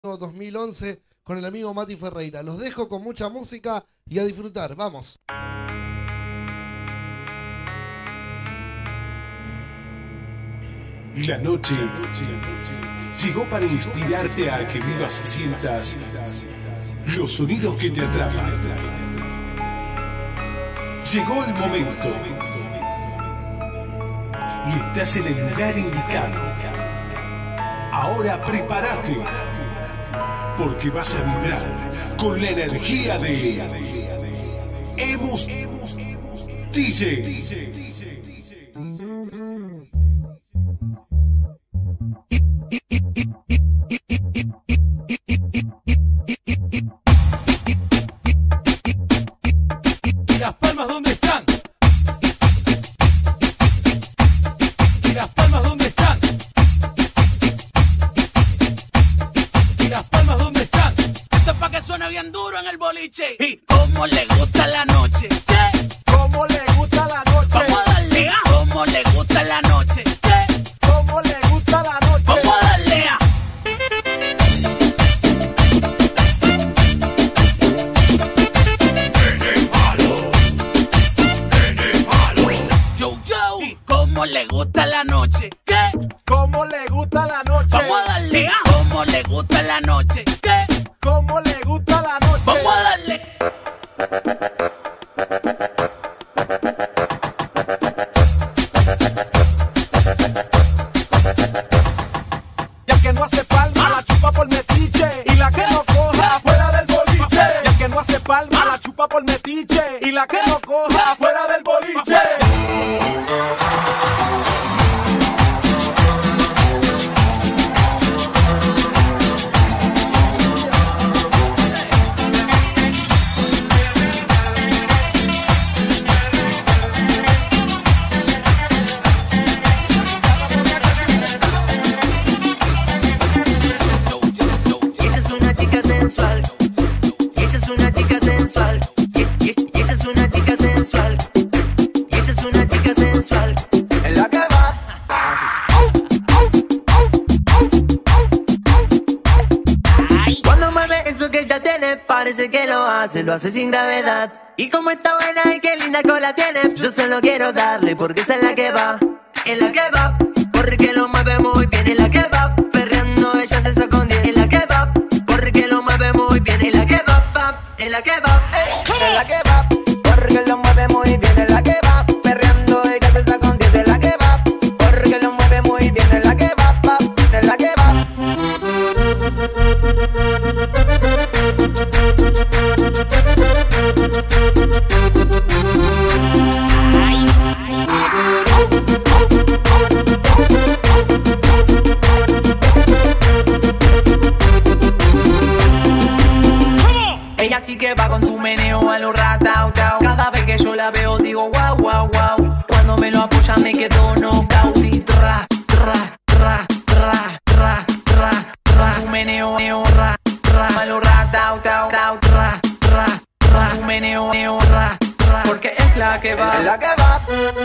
2011 con el amigo Mati Ferreira. Los dejo con mucha música y a disfrutar. Vamos. La noche llegó para inspirarte a que vivas y sientas los sonidos que te atrapan. Llegó el momento y estás en el lugar indicado. Ahora prepárate, porque vas a vibrar con la energía de Emus DJ. ¿Y las palmas dónde están? ¿Y las palmas dónde están? ¿Y las palmas dónde están? Esto es pa' que suene bien duro en el boliche. ¿Y cómo le gusta la noche? ¿Qué? ¿Cómo le gusta la noche? Vamos a darle a cómo le gusta la noche. ¿Qué? ¿Cómo le gusta la noche? Vamos a darle a ¿Y cómo le gusta la noche? ¿Qué? ¿Cómo le gusta la noche? Vamos a darle a cómo le gusta la noche. ¿Qué? ¿Cómo le gusta la noche? Vamos a darle. Y el que no hace palma la chupa por metiche, y la que no coja afuera del boliche. Y el que no hace palma la chupa por metiche, y la que no coja afuera del boliche. Ella es una chica sensual. Ella es una chica sensual. Ella es una chica sensual. Ella es una chica sensual. En la que va. Cuando mueve eso que ella tiene, parece que lo hace sin gravedad. Y como está buena y qué linda cola tiene, yo se lo quiero darle porque esa es la que va. En la que va, porque lo mueve muy bien. En la que va, perreando ella se está con 10. En la que va, porque lo mueve muy bien. En la que va, en la que va, En la que va. Porque lo mueve muy bien. En la que va. Perreando ella se saca un 10. En la que va. Porque lo mueve muy bien. En la que va. En la que va. ella sí que va con su meneo a lo ratao. Cada vez que yo la veo digo wow, wow, wow. Cuando me lo apoya me quedo knockout y tra, tra, tra, tra, tra, tra, tra. Su meneo, ra, ra, a lo ratao, tra, tra, tra. Su meneo, ra, ra. Porque es la que va. En la que va.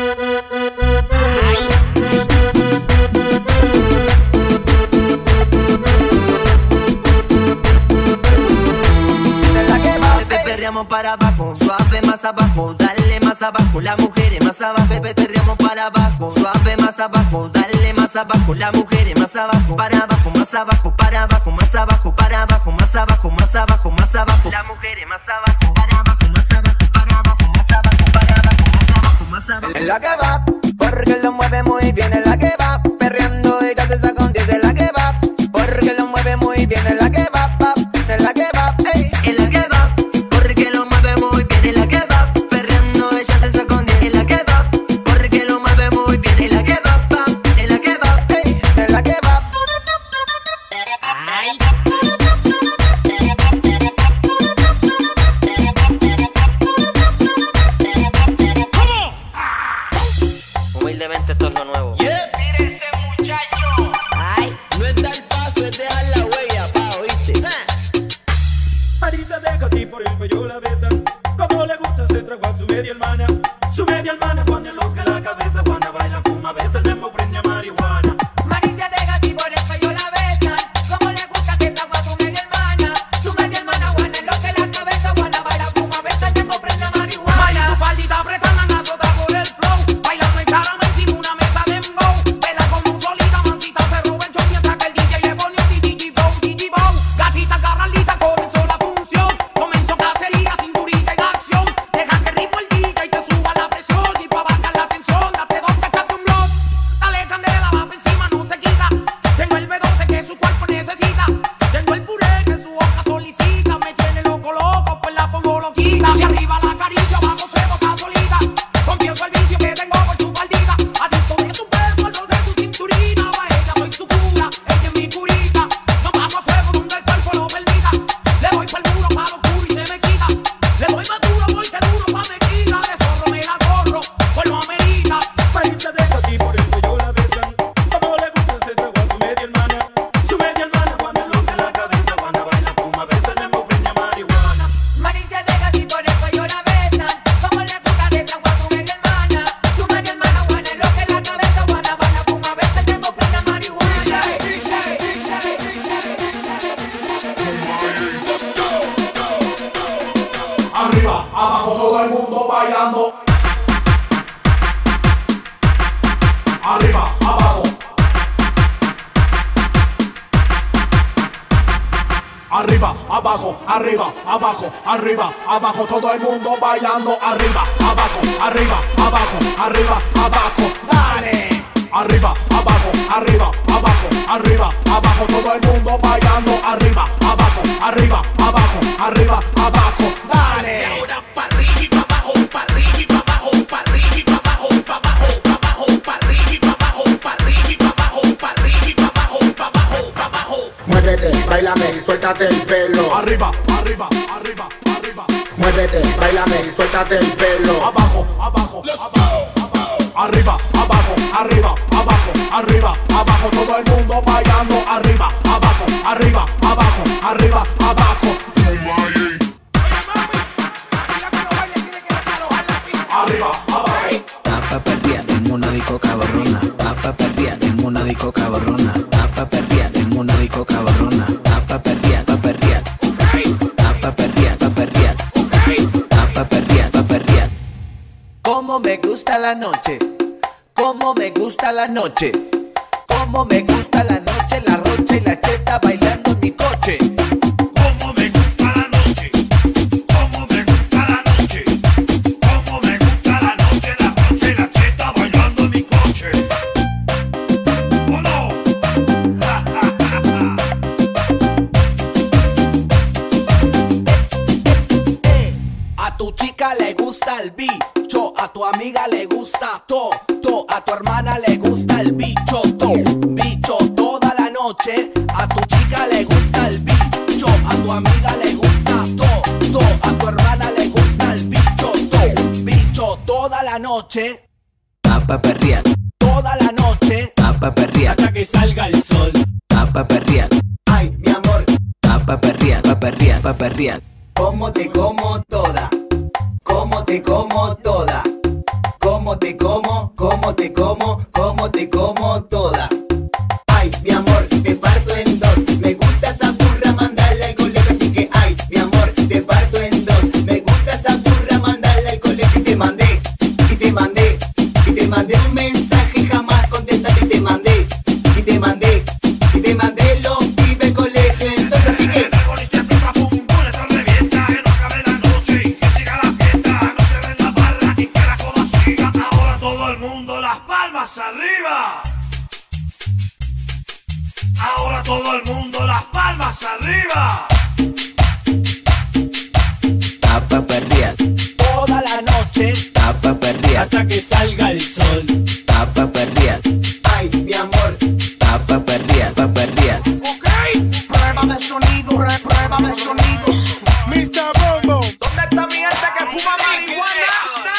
En la que va. Perreamos para abajo, suave más abajo, dale más abajo, las mujeres más abajo. Perreamos para abajo, suave más abajo, dale más abajo, las mujeres más abajo. Para abajo, más abajo, para abajo, más abajo, para abajo, más abajo, más abajo, más abajo. Las mujeres más abajo, para abajo, más abajo, para abajo, más abajo, para abajo, más abajo, más abajo. En la que va. Porque lo mueve muy bien. En la que va. Perreando ella se saca un 10. En la que va. Porque lo mueve muy bien. En la que va. En la que va. Ey. En la que va, porque lo mueve muy bien. En la que va, perreando ella se saca un 10. En la que va, porque lo mueve muy bien. En la que va, en la que va, Ey. En la que va. humildemente esto es lo nuevo. Mira ese muchacho. Ay, No es dar paso, es dejar la huella, pa, ¿oíste? Marisa deja así por el cuello la besa. Como le gusta se trago a su media hermana. Su media hermana pone loca la cabeza. Juana baila, fuma, besa, el demo prende a marihuana. Marisa deja así por el cuello la besa. Como le gusta que está guapo, abajo todo el mundo bailando. Arriba, abajo. Arriba, abajo, arriba, abajo, arriba, abajo, todo el mundo bailando. Arriba, abajo, arriba, abajo, arriba, abajo, dale. Arriba, abajo, arriba, abajo, arriba, abajo, todo el mundo bailando. Arriba, abajo, arriba, abajo, arriba, abajo, dale. Y ahora para arriba y para abajo, para arriba y para abajo, para arriba y para abajo, para abajo, para abajo, para arriba y para abajo, para arriba y para abajo, para arriba y para abajo, para abajo, para abajo. Muévete, bailame y suéltate el pelo. Arriba, arriba, arriba, arriba. Muévete, bailame y suéltate el pelo. Abajo, abajo, abajo. Arriba, abajo, arriba, abajo, arriba, abajo, todo el mundo bailando. Arriba, abajo, arriba, abajo, arriba, abajo. Arriba, abajo. Pa' perrear en una disco cabrona. Pa' perrear en una disco cabrona. Pa' perrear en una disco cabrona. Pa' perrear, pa' perrear. Pa' perrear, pa' perrear. Pa' perrear, pa' perrear. Cómo me gusta la noche, cómo me gusta la noche, cómo me gusta la noche, la rocha y la cheta bailando en mi coche. Cómo me gusta la noche, cómo me gusta la noche, cómo me gusta la noche, la rocha y la cheta bailando en mi coche. ¿O no? A tu chica le gusta el bicho, a tu amiga le gusta a tu hermana le gusta el bicho, bicho toda la noche. A tu chica le gusta el bicho, a tu amiga le gusta a tu hermana le gusta el bicho, bicho toda la noche. Pa' perrear, Toda la noche, pa' perrear, hasta que salga el sol. pa' perrear, Ay, mi amor, pa' perrear, pa' perrear, pa' perrear. cómo te como toda, cómo te como toda, cómo te como, cómo te como, cómo te como toda. Ay, mi amor, te parto en dos. Me gusta esa burra, mandarla al colegio, así que ay, mi amor, te parto en dos. Me gusta esa burra, mandarla al colegio y te mandé, y te mandé, y te mandé un mensaje, jamás contestaste y te mandé, y te mandé, y te mandé los pibes colegio, entonces así que. Arriba. Ahora todo el mundo las palmas arriba. Pa' perrear, Toda la noche, pa' perrear, hasta que salga el sol. pa' perrear, Ay, mi amor, pa' perrear, pa' perrear. ok. Pruébame el sonido, pruébame el sonido. Mr. Bombo. ¿Dónde está mi gente que fuma marihuana?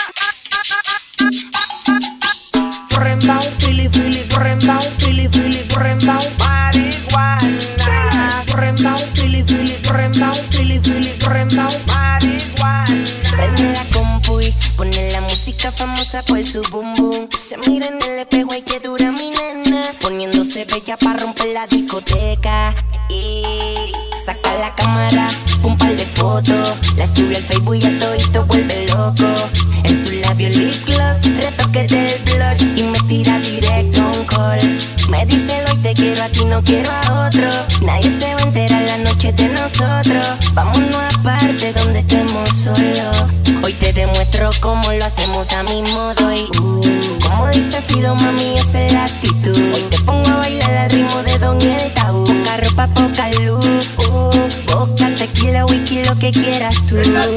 Prendao, fili, fili, prendao, fili, fili, prendao, marihuana. Prendao, fili, fili, prendao, fili, fili, prendao, marihuana. Prende la compu y pone la música famosa por su boom boom. Se mira en el espejo y que dura mi nena, poniéndose bella para romper la discoteca. Y saca la cámara, un par de fotos, la sube al Facebook y a todito vuelve loco. En sus labios lip gloss, retoque del blush y me tira directo un call. Me dice hoy te quiero a ti, no quiero a otro. Nadie se va a enterar la noche de nosotros. Vámonos aparte donde estemos solos. Hoy te demuestro cómo lo hacemos a mi modo y como dice Fido, mami, esa es la actitud. Hoy te pongo a bailar al ritmo de Don y el Tabú. Poca ropa, poca luz, vodka, tequila, whisky, lo que quieras tú.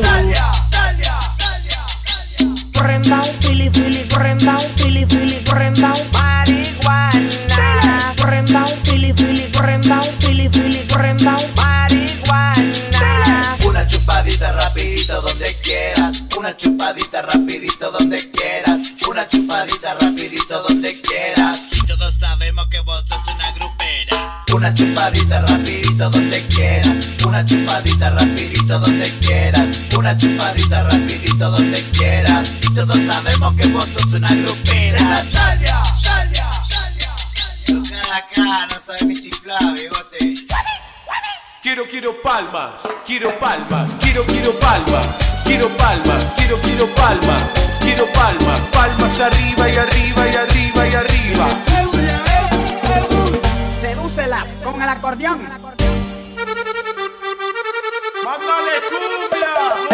Prendao, fili, fili, prendao, fili, fili, prendao, marihuana. Prendao, fili, fili, prendao, fili, fili, prendao, marihuana. Una chupadita rapidito donde quieras. Una chupadita rapidito donde quieras. Una chupadita rapidito donde quieras. Y todos sabemos que vos sos una grupera. Una chupadita rapidito donde quieras. Una chupadita rapidito donde quieras. Una chupadita rapidito donde quieras. Y todos sabemos que vos sos una grupera. ¡Salya! ¡Salya! ¡Salya! Acá, no sabes mi chiflada, bigote. Quiero palmas, quiero palmas, quiero palmas. Quiero palmas, quiero palmas. Quiero palmas, palmas arriba y arriba y arriba y arriba. Sedúcelas con el acordeón. ¡Mándale cumbia!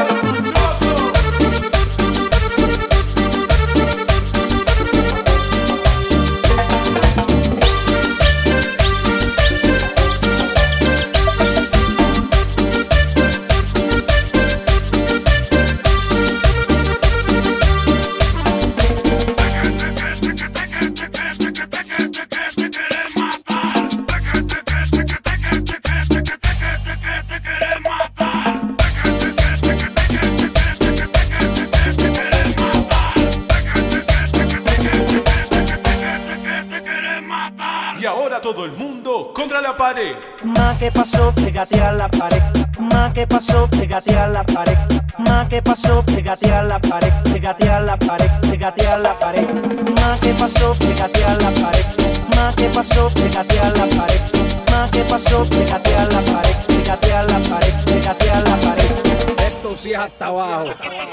Todo el mundo contra la pared. Ma, ¿qué pasó? Pégate a la pared. Ma, ¿qué pasó? Pégate a la pared. Ma, ¿qué pasó? Pégate a la pared. Pégate a la pared. Pégate a la pared. Ma, ¿qué pasó? Pégate a la pared. Ma, ¿qué pasó? Pégate a la pared. Ma, ¿qué pasó? Pégate a la pared. Pégate a la pared. Pégate a la pared. Esto sí es hasta abajo.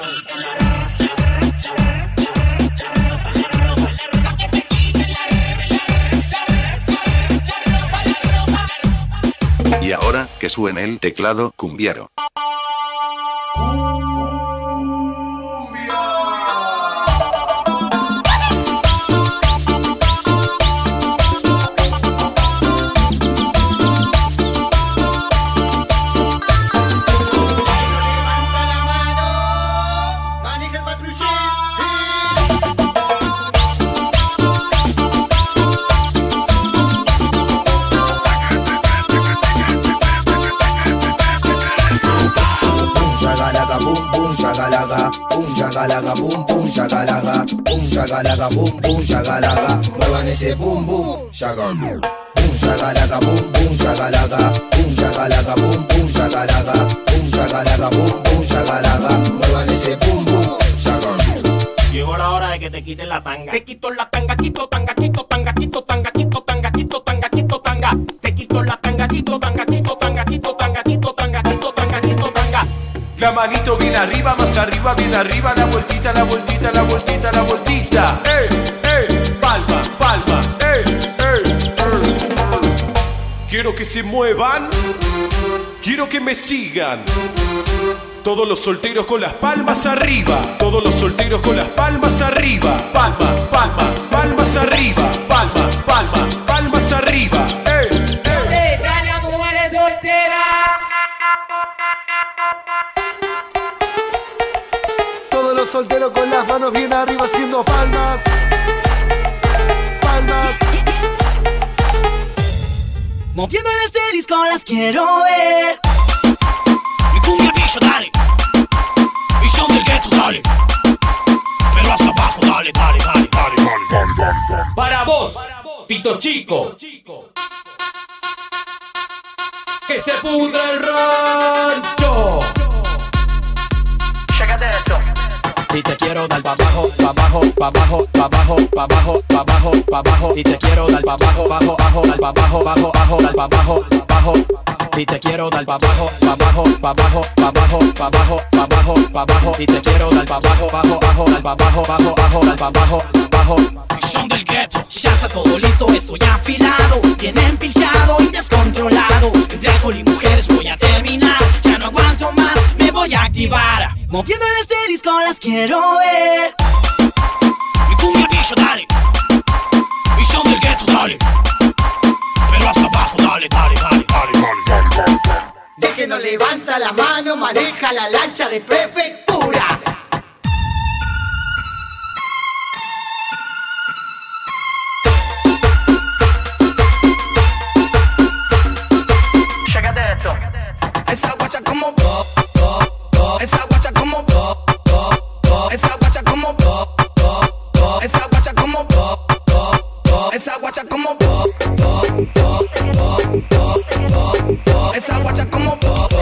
Y ahora, que suene el teclado cumbiero. Shagalaga, boom, boom, shagalaga, boom, shagalaga, boom, boom, shagalaga, muevan ese boom, boom, shagalaga, boom, shagalaga, boom, boom, shagalaga, boom, shagalaga, boom, boom, shagalaga, boom, shagalaga, boom, boom, shagalaga, muevan ese boom, boom, shagalaga. Llegó la hora de que te quiten la tanga. Te quito la tanga, quito tanga, quito tanga, quito tanga, quito tanga, quito tanga, quito tanga. Te quito la tanga, quito tanga, quito tanga, quito tanga, quito tanga, quito tanga, quito tanga. La manito bien arriba, más arriba, bien arriba. La vueltita, la vueltita, la vueltita, la vueltita. Palmas, palmas. Quiero que se muevan. Quiero que me sigan. Todos los solteros con las palmas arriba. Todos los solteros con las palmas arriba. Palmas, palmas, palmas arriba. Palmas, palmas, palmas arriba. Dale, mujeres solteras. Todos los solteros con las manos bien arriba haciendo palmas. Palmas. Moviendo el asterisco las quiero ver. Mi cumbia bicho, dale. Y son del gueto, dale. Pero hasta abajo, dale, dale, dale, dale, dale, dale, dale. Para vos, Pito Chico. Que se pudra el rancho. Chécate esto. Y te quiero dar pa' abajo, pa' abajo, pa' abajo, pa' abajo, pa' abajo, pa' abajo, pa' abajo. Y te quiero dar pa' abajo, bajo, bajo, dar pa' abajo, bajo, bajo, dar pa' abajo, bajo. Y te quiero dar pa' abajo, pa' abajo, pa' abajo, pa' abajo, pa' abajo, pa' abajo, pa' abajo. Y te quiero dar pa' abajo, bajo, bajo, dar pa' abajo, bajo, bajo, dar pa' abajo, bajo. Son del gueto. Ya está todo listo, estoy afilado, bien empilchado y descontrolado. Entre alcohol y mujeres voy a terminar. Ya no aguanto más, me voy a activar. Moviendo el asterisco las quiero ver. Mi cumbia bicho, dale. Y son del gueto, dale. Pero hasta abajo, dale, dale, dale, dale, dale, dale, dale. De que no levanta la mano, maneja la lancha de prefectura. Chécate esto. Esa guacha como esa guacha como esa guacha como esa guacha como esa guacha como esa guacha como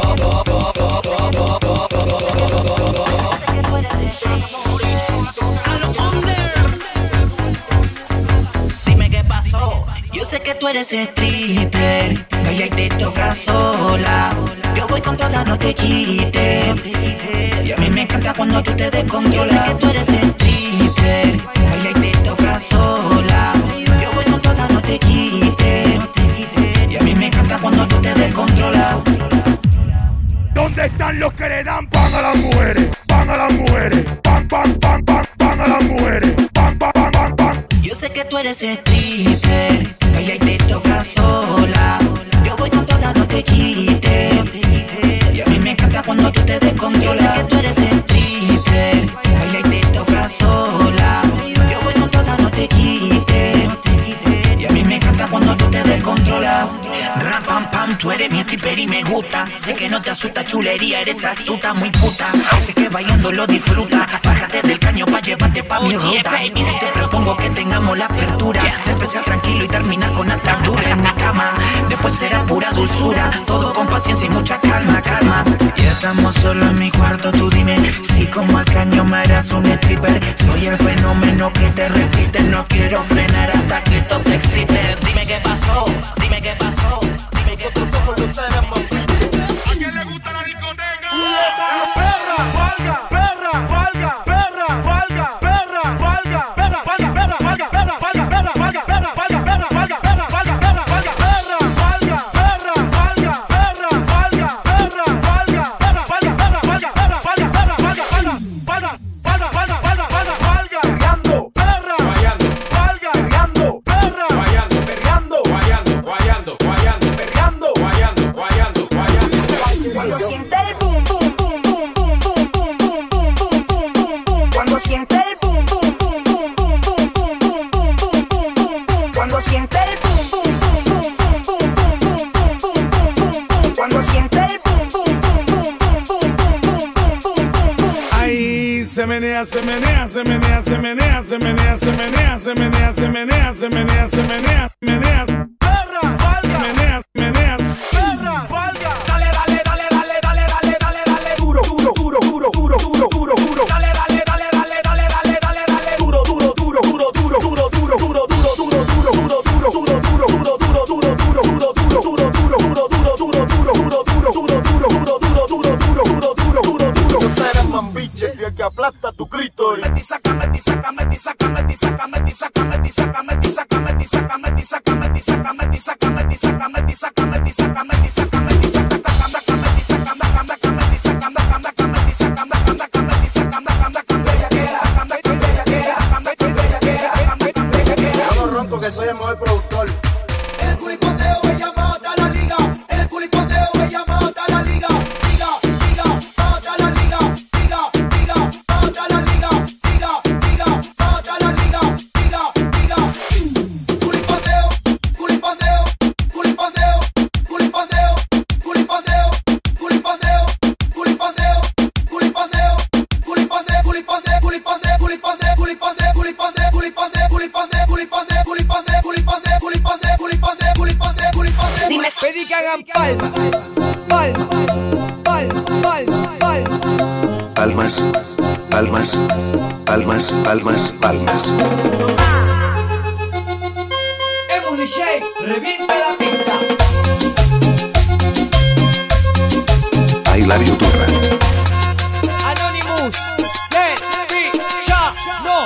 Dime qué pasó. Yo sé que tú eres stripper, baila y te toca sola. Yo voy con toda, no te quites. Y a mí me encanta cuando tú te descontrolas. Yo sé que tú eres stripper, baila y te toca sola. Yo voy con toda, no te quites. Y a mí me encanta cuando tú te descontrolas. ¿Dónde están los que le dan pan a las mujeres? Pan a las mujeres, pan, pan, pan, pan, pan a las mujeres, pan, pan, pan, pan, pan. Yo sé que tú eres stripper, baila y te toca sola. Yo voy con toda, no te quites. Y a mí me encanta cuando tú te descontrolas. Yo sé que tú eres stripper, baila y te toca sola. Yo voy con toda, no te quites. Y a mí me encanta cuando tú te descontrolas. Ram, pam, pam, tú eres mi stripper y me gusta. Sé que no te asusta chulería, eres astuta, muy puta. Sé que bailando lo disfruta. Bájate del caño pa' llevarte pa' mi ruta. Y si te propongo que tengamos la apertura de empezar tranquilo y terminar con atadura en mi cama. Después será pura dulzura, todo con paciencia y mucha calma, calma. Y estamos solo en mi cuarto, tú dime si como al caño me harás un stripper. Soy el fenómeno que te repite, no quiero frenar hasta que esto te excite. Dime qué pasó, dime qué pasó. Dime qué pasó. ¿A quién le gusta la discoteca? Perra, valga, perra, valga, perra, valga, perra, valga, perra, valga, perra, valga, perra, valga, perra, valga, perra, valga, perra, valga, perra, valga, perra, valga, perra, valga, perra, valga, perra, valga, perra, valga, perra, valga, perra, valga, perra, valga, perra, valga, valga, valga, perreando, perra, valga, perreando, perra, perreando, guayando, perreando, guayando. Cuando siente el boom, boom, boom, boom, boom, boom, boom, boom, boom, boom, boom, boom, boom. Cuando siente el boom, boom, boom, boom, boom, boom, boom, boom, boom, boom, boom, boom, boom. Cuando siente el boom, boom, boom, boom, boom, boom, boom, boom, boom, boom, boom, boom, boom. Cuando siente el boom, boom, boom, boom, boom, boom, boom, boom, boom, boom, boom, boom. Ay, se menea, se menea, se menea, se menea, se menea, se menea, se menea, se menea, se menea, se menea, menea. Perra, valga, menea, menea. Perra, valga. Dale, dale, dale, dale, dale, dale, dale, dale, duro, duro, duro, duro, duro, duro, duro, duro. Dale, dale, dale, dale, dale, dale, dale, dale, duro, duro, duro, duro, duro, duro, duro, duro, duro, duro, duro, duro, duro, el que aplasta tu clítoris. Vamos ronco que soy el mejor productor. El culipoteo me llama hasta la liga. El culipoteo me llama hasta la liga. Liga, liga, hasta la liga. Liga, liga, hasta la liga. Liga, liga, hasta la liga. Liga, liga. Culipoteo, culipoteo, culipoteo, culipoteo, culipoteo, culipoteo, culipoteo, culipoteo, culipoteo, culipoteo, culipoteo, culipoteo, culipoteo, culipoteo. Dime, pedí que hagan palmas, palmas, palmas, palmas, palmas. Palmas, palmas, palmas, palmas, palmas. Hemos DJ, revienta la pista. I love you, turra. Anonymous, ya, no.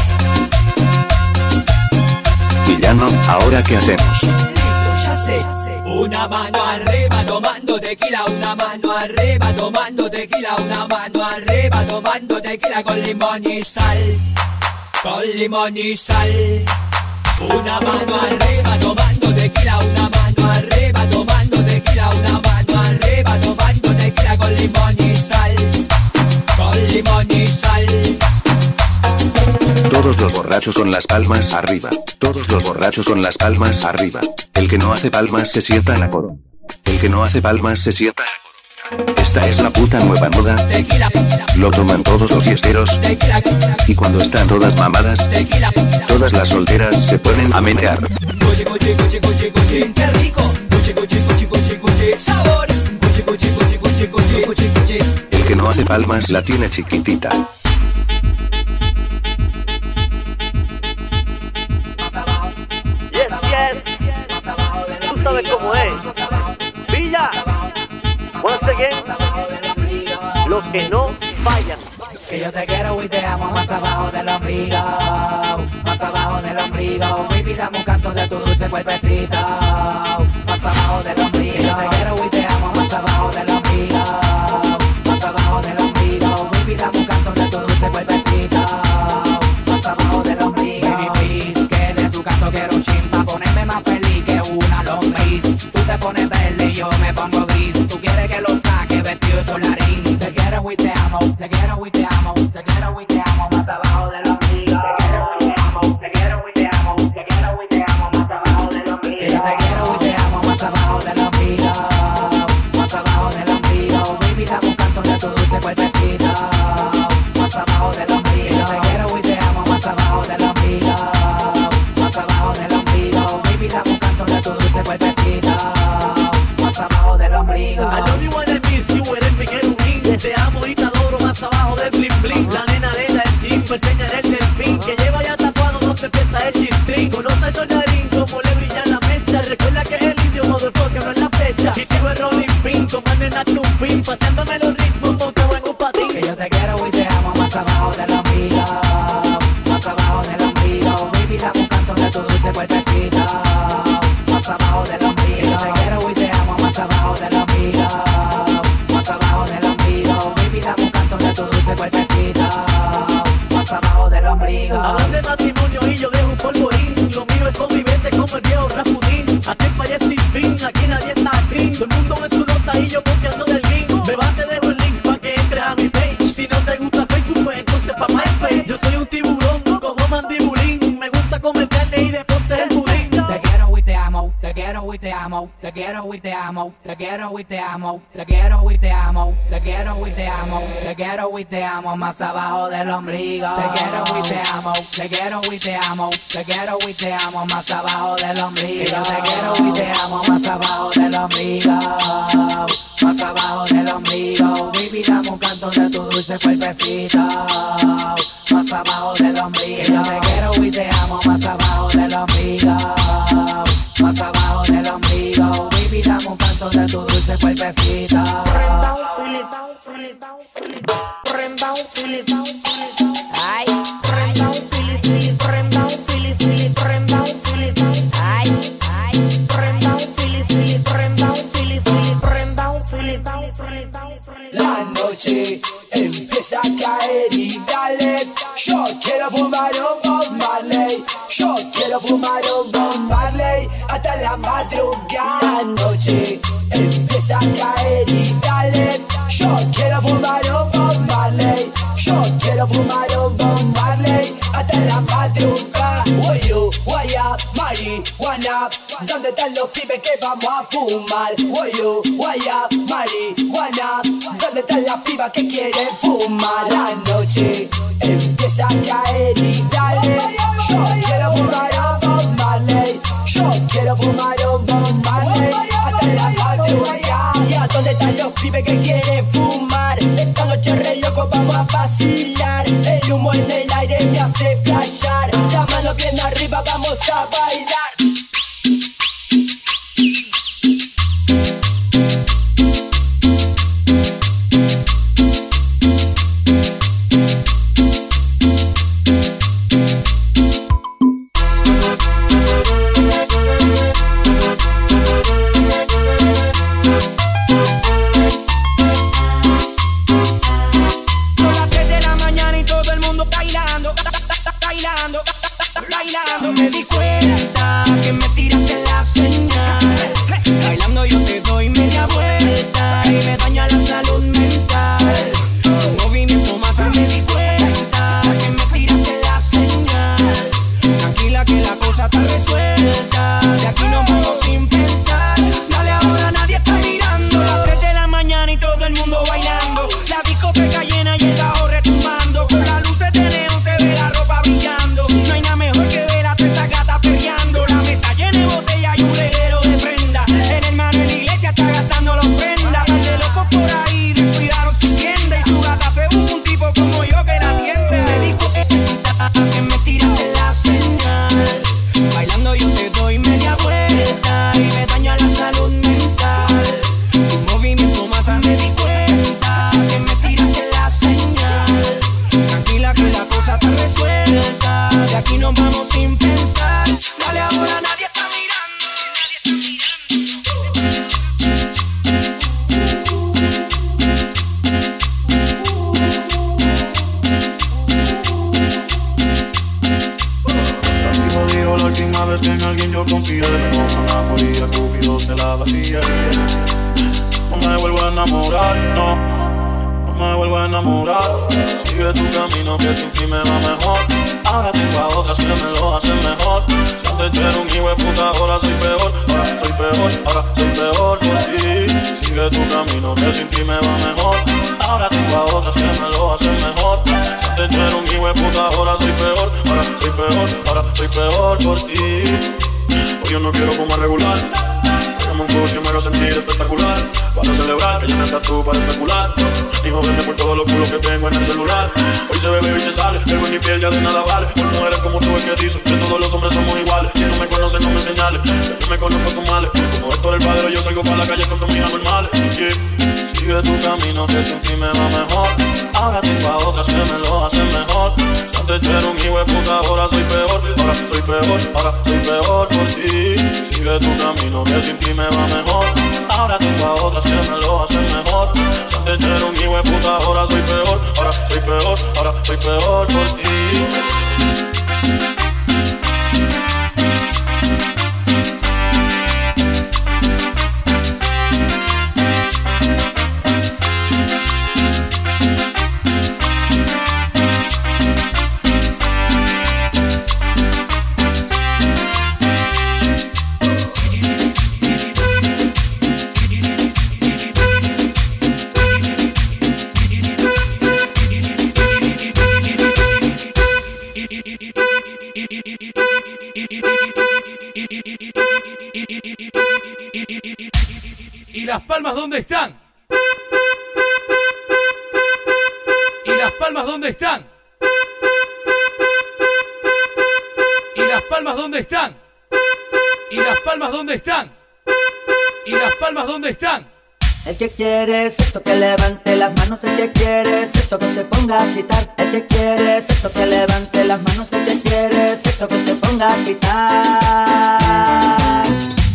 Villano, ¿ahora qué hacemos? Ya sé. Una mano arriba tomando tequila, una mano arriba tomando tequila, una mano arriba tomando tequila con limón y sal, con limón y sal. Una mano arriba tomando tequila, una mano arriba tomando tequila, una mano arriba tomando tequila con limón y sal, con limón y sal. Todos los borrachos con las palmas arriba. Todos los borrachos con las palmas arriba. El que no hace palmas se sienta en la corona. El que no hace palmas se sienta en la corona. Esta es la puta nueva moda. Lo toman todos los fiesteros. Y cuando están todas mamadas, todas las solteras se ponen a menear. Cuchi, cuchi, cuchi, cuchi, cuchi, qué rico. Cuchi, cuchi, cuchi, cuchi, cuchi, sabor. Cuchi, cuchi, cuchi, cuchi, cuchi, cuchi, cuchi. El que no hace palmas la tiene chiquitita. Tú sabes cómo es. Villa, once again, los que no fallan. Que yo te quiero y te amo más abajo del ombligo, más abajo del ombligo. Baby, dame un canto de tu dulce cuerpecito, más abajo del ombligo. Que yo te quiero y te amo más abajo del ombligo, más abajo del ombligo. Baby, dame un canto de tu dulce cuerpecito, más abajo del ombligo. Baby, please, que de tu canto quiero un chin pa' ponerme más feliz que una lombriz. Tú te pones verde y yo me pongo gris. Tú quieres que lo saque vestido de solarín. Te quiero y te amo, te quiero y te amo, te quiero y te amo más abajo del ombligo. Te quiero y te amo, te quiero y te amo, te quiero y te amo más abajo del ombligo. Que yo te quiero y te amo más abajo del ombligo, más abajo del ombligo. Baby, dame un canto de tu dulce cuerpecito, más abajo del ombligo. Que yo te quiero y te amo más abajo del ombligo, más abajo del ombligo. Baby, dame un canto de tu dulce cuerpecito, más abajo del ombligo. I love you and I miss you, eres mi querubín. Te amo y te adoro más abajo del bling bling. La nena de la jean, me enseñaré el delfín. Que lleva ya tatuado donde empieza el G-string. Conoce el soñarín, como le brilla la mecha. Recuerda que es el indio, motherfucker, no es la flecha. Y sigo el rolling pin, como nena tumpín. Paseándome los ritmos, montado en un patín. Que yo te quiero y te amo más abajo del ombligo, más abajo del ombligo. Baby, dame un canto de tu dulce cuerpecito, más abajo del ombligo. Que yo te quiero y te amo más abajo del ombligo, más abajo del ombligo. Baby, dame un canto de tu dulce cuerpecito, más abajo del ombligo. Hablan de matrimonio y yo dejo un polvorín. Lo mío es convivente como el viejo Rasputín. Aquí en Valle sin fin, aquí nadie está clean. Todo el mundo me su nota y yo copiando del link. Me vas, te dejo el link pa' que entres a mi page. Si no te gusta Facebook, pues entonces pa' MySpace. Yo soy un tiburón como mandibulín. Me gusta comer carne y deporte el budín. Te quiero y te amo, te quiero y te amo, te quiero y te amo, te quiero y te amo, te quiero y te amo, te quiero y te amo, te quiero y te amo más abajo del ombligo. Te quiero y te amo, te quiero y te amo, te quiero y te amo más abajo del ombligo. Te quiero y te amo más abajo del ombligo, más abajo del ombligo. Baby, dame un canto de tu dulce cuerpecito, más abajo del ombligo. Yo te quiero y te amo más abajo del ombligo, más abajo del ombligo. Baby, dame un canto de tu dulce cuerpecito. Ay, La noche empieza a caer y dale. Yo quiero fumar un Bob Marley. Yo quiero fumar un Bob Marley hasta la madrugada. La noche empieza a caer y dale. Yo quiero fumar un Bob Marley. Yo quiero fumar un Bob Marley hasta la madrugada. Oye, guaya, marihuana. ¿Dónde están los pibes que vamos a fumar? Oye, guaya, marihuana. ¿Dónde están las pibas que quieren fumar? La noche empieza a caer y dale. Yo quiero fumar un Bob Marley. Yo quiero fumar un Bob Marley hasta la madrugada. ¿Y a dónde están los pibes que quieren fumar? Esta noche re loco vamos a vacilar. El humo en el aire me hace flashear. La mano bien arriba vamos a bailar. llorar, no me vuelvo a enamorar. Sigue tu camino que sin ti me va mejor. Ahora tengo a otras que me lo hacen mejor. Si antes yo era un hijo de puta, ahora soy peor. Ahora soy peor, ahora soy peor por ti. Sigue tu camino que sin ti me va mejor. Ahora tengo a otras que me lo hacen mejor. Si antes yo era un hijo de puta, ahora soy peor. Ahora soy peor, ahora soy peor por ti. Hoy yo no quiero fumar regular. Como un coche me hago sentir espectacular. Para celebrar que ya no estás tú para especular. Ni joderme por todos los culos que tengo en el celular. Hoy se bebe y se sale, pero en mi piel ya de nada vale. Por mujeres como tú es que dicen que todos los hombres somos iguales. Si no me conoces no me señales, yo me conozco con males. Como Héctor el padre yo salgo para la calle con tus amigas normales. Sigue tu camino que sin ti me va mejor. Ahora tengo a otras que me lo hacen mejor. Si antes yo era un hijo de puta, ahora soy peor. Ahora soy peor, ahora soy peor por ti. Sigue tu camino que sin ti me va mejor. Ahora tengo a otras que me lo hacen mejor. Si antes yo era un hijo de puta, ahora soy peor. Ahora soy peor, ahora soy peor por ti. ¿Y las palmas dónde están? ¿Y las palmas dónde están? ¿Y las palmas dónde están? ¿Y las palmas dónde están? ¿Y las palmas dónde están? El que quiere sexo que levante las manos, el que quiere sexo que se ponga a agitar. El que quiere sexo que levante las manos, el que quiere sexo que se ponga a agitar.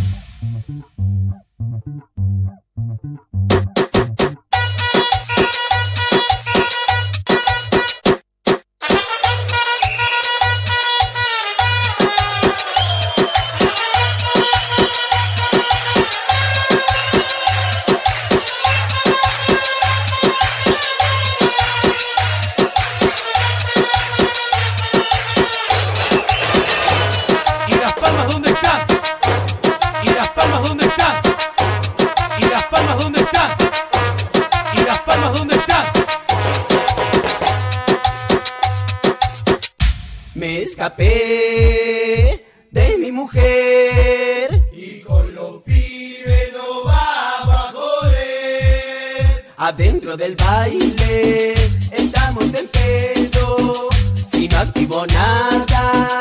Me escapé de mi mujer y con los pibes no vamos a joder. Adentro del baile estamos en pedo, si no activo nada.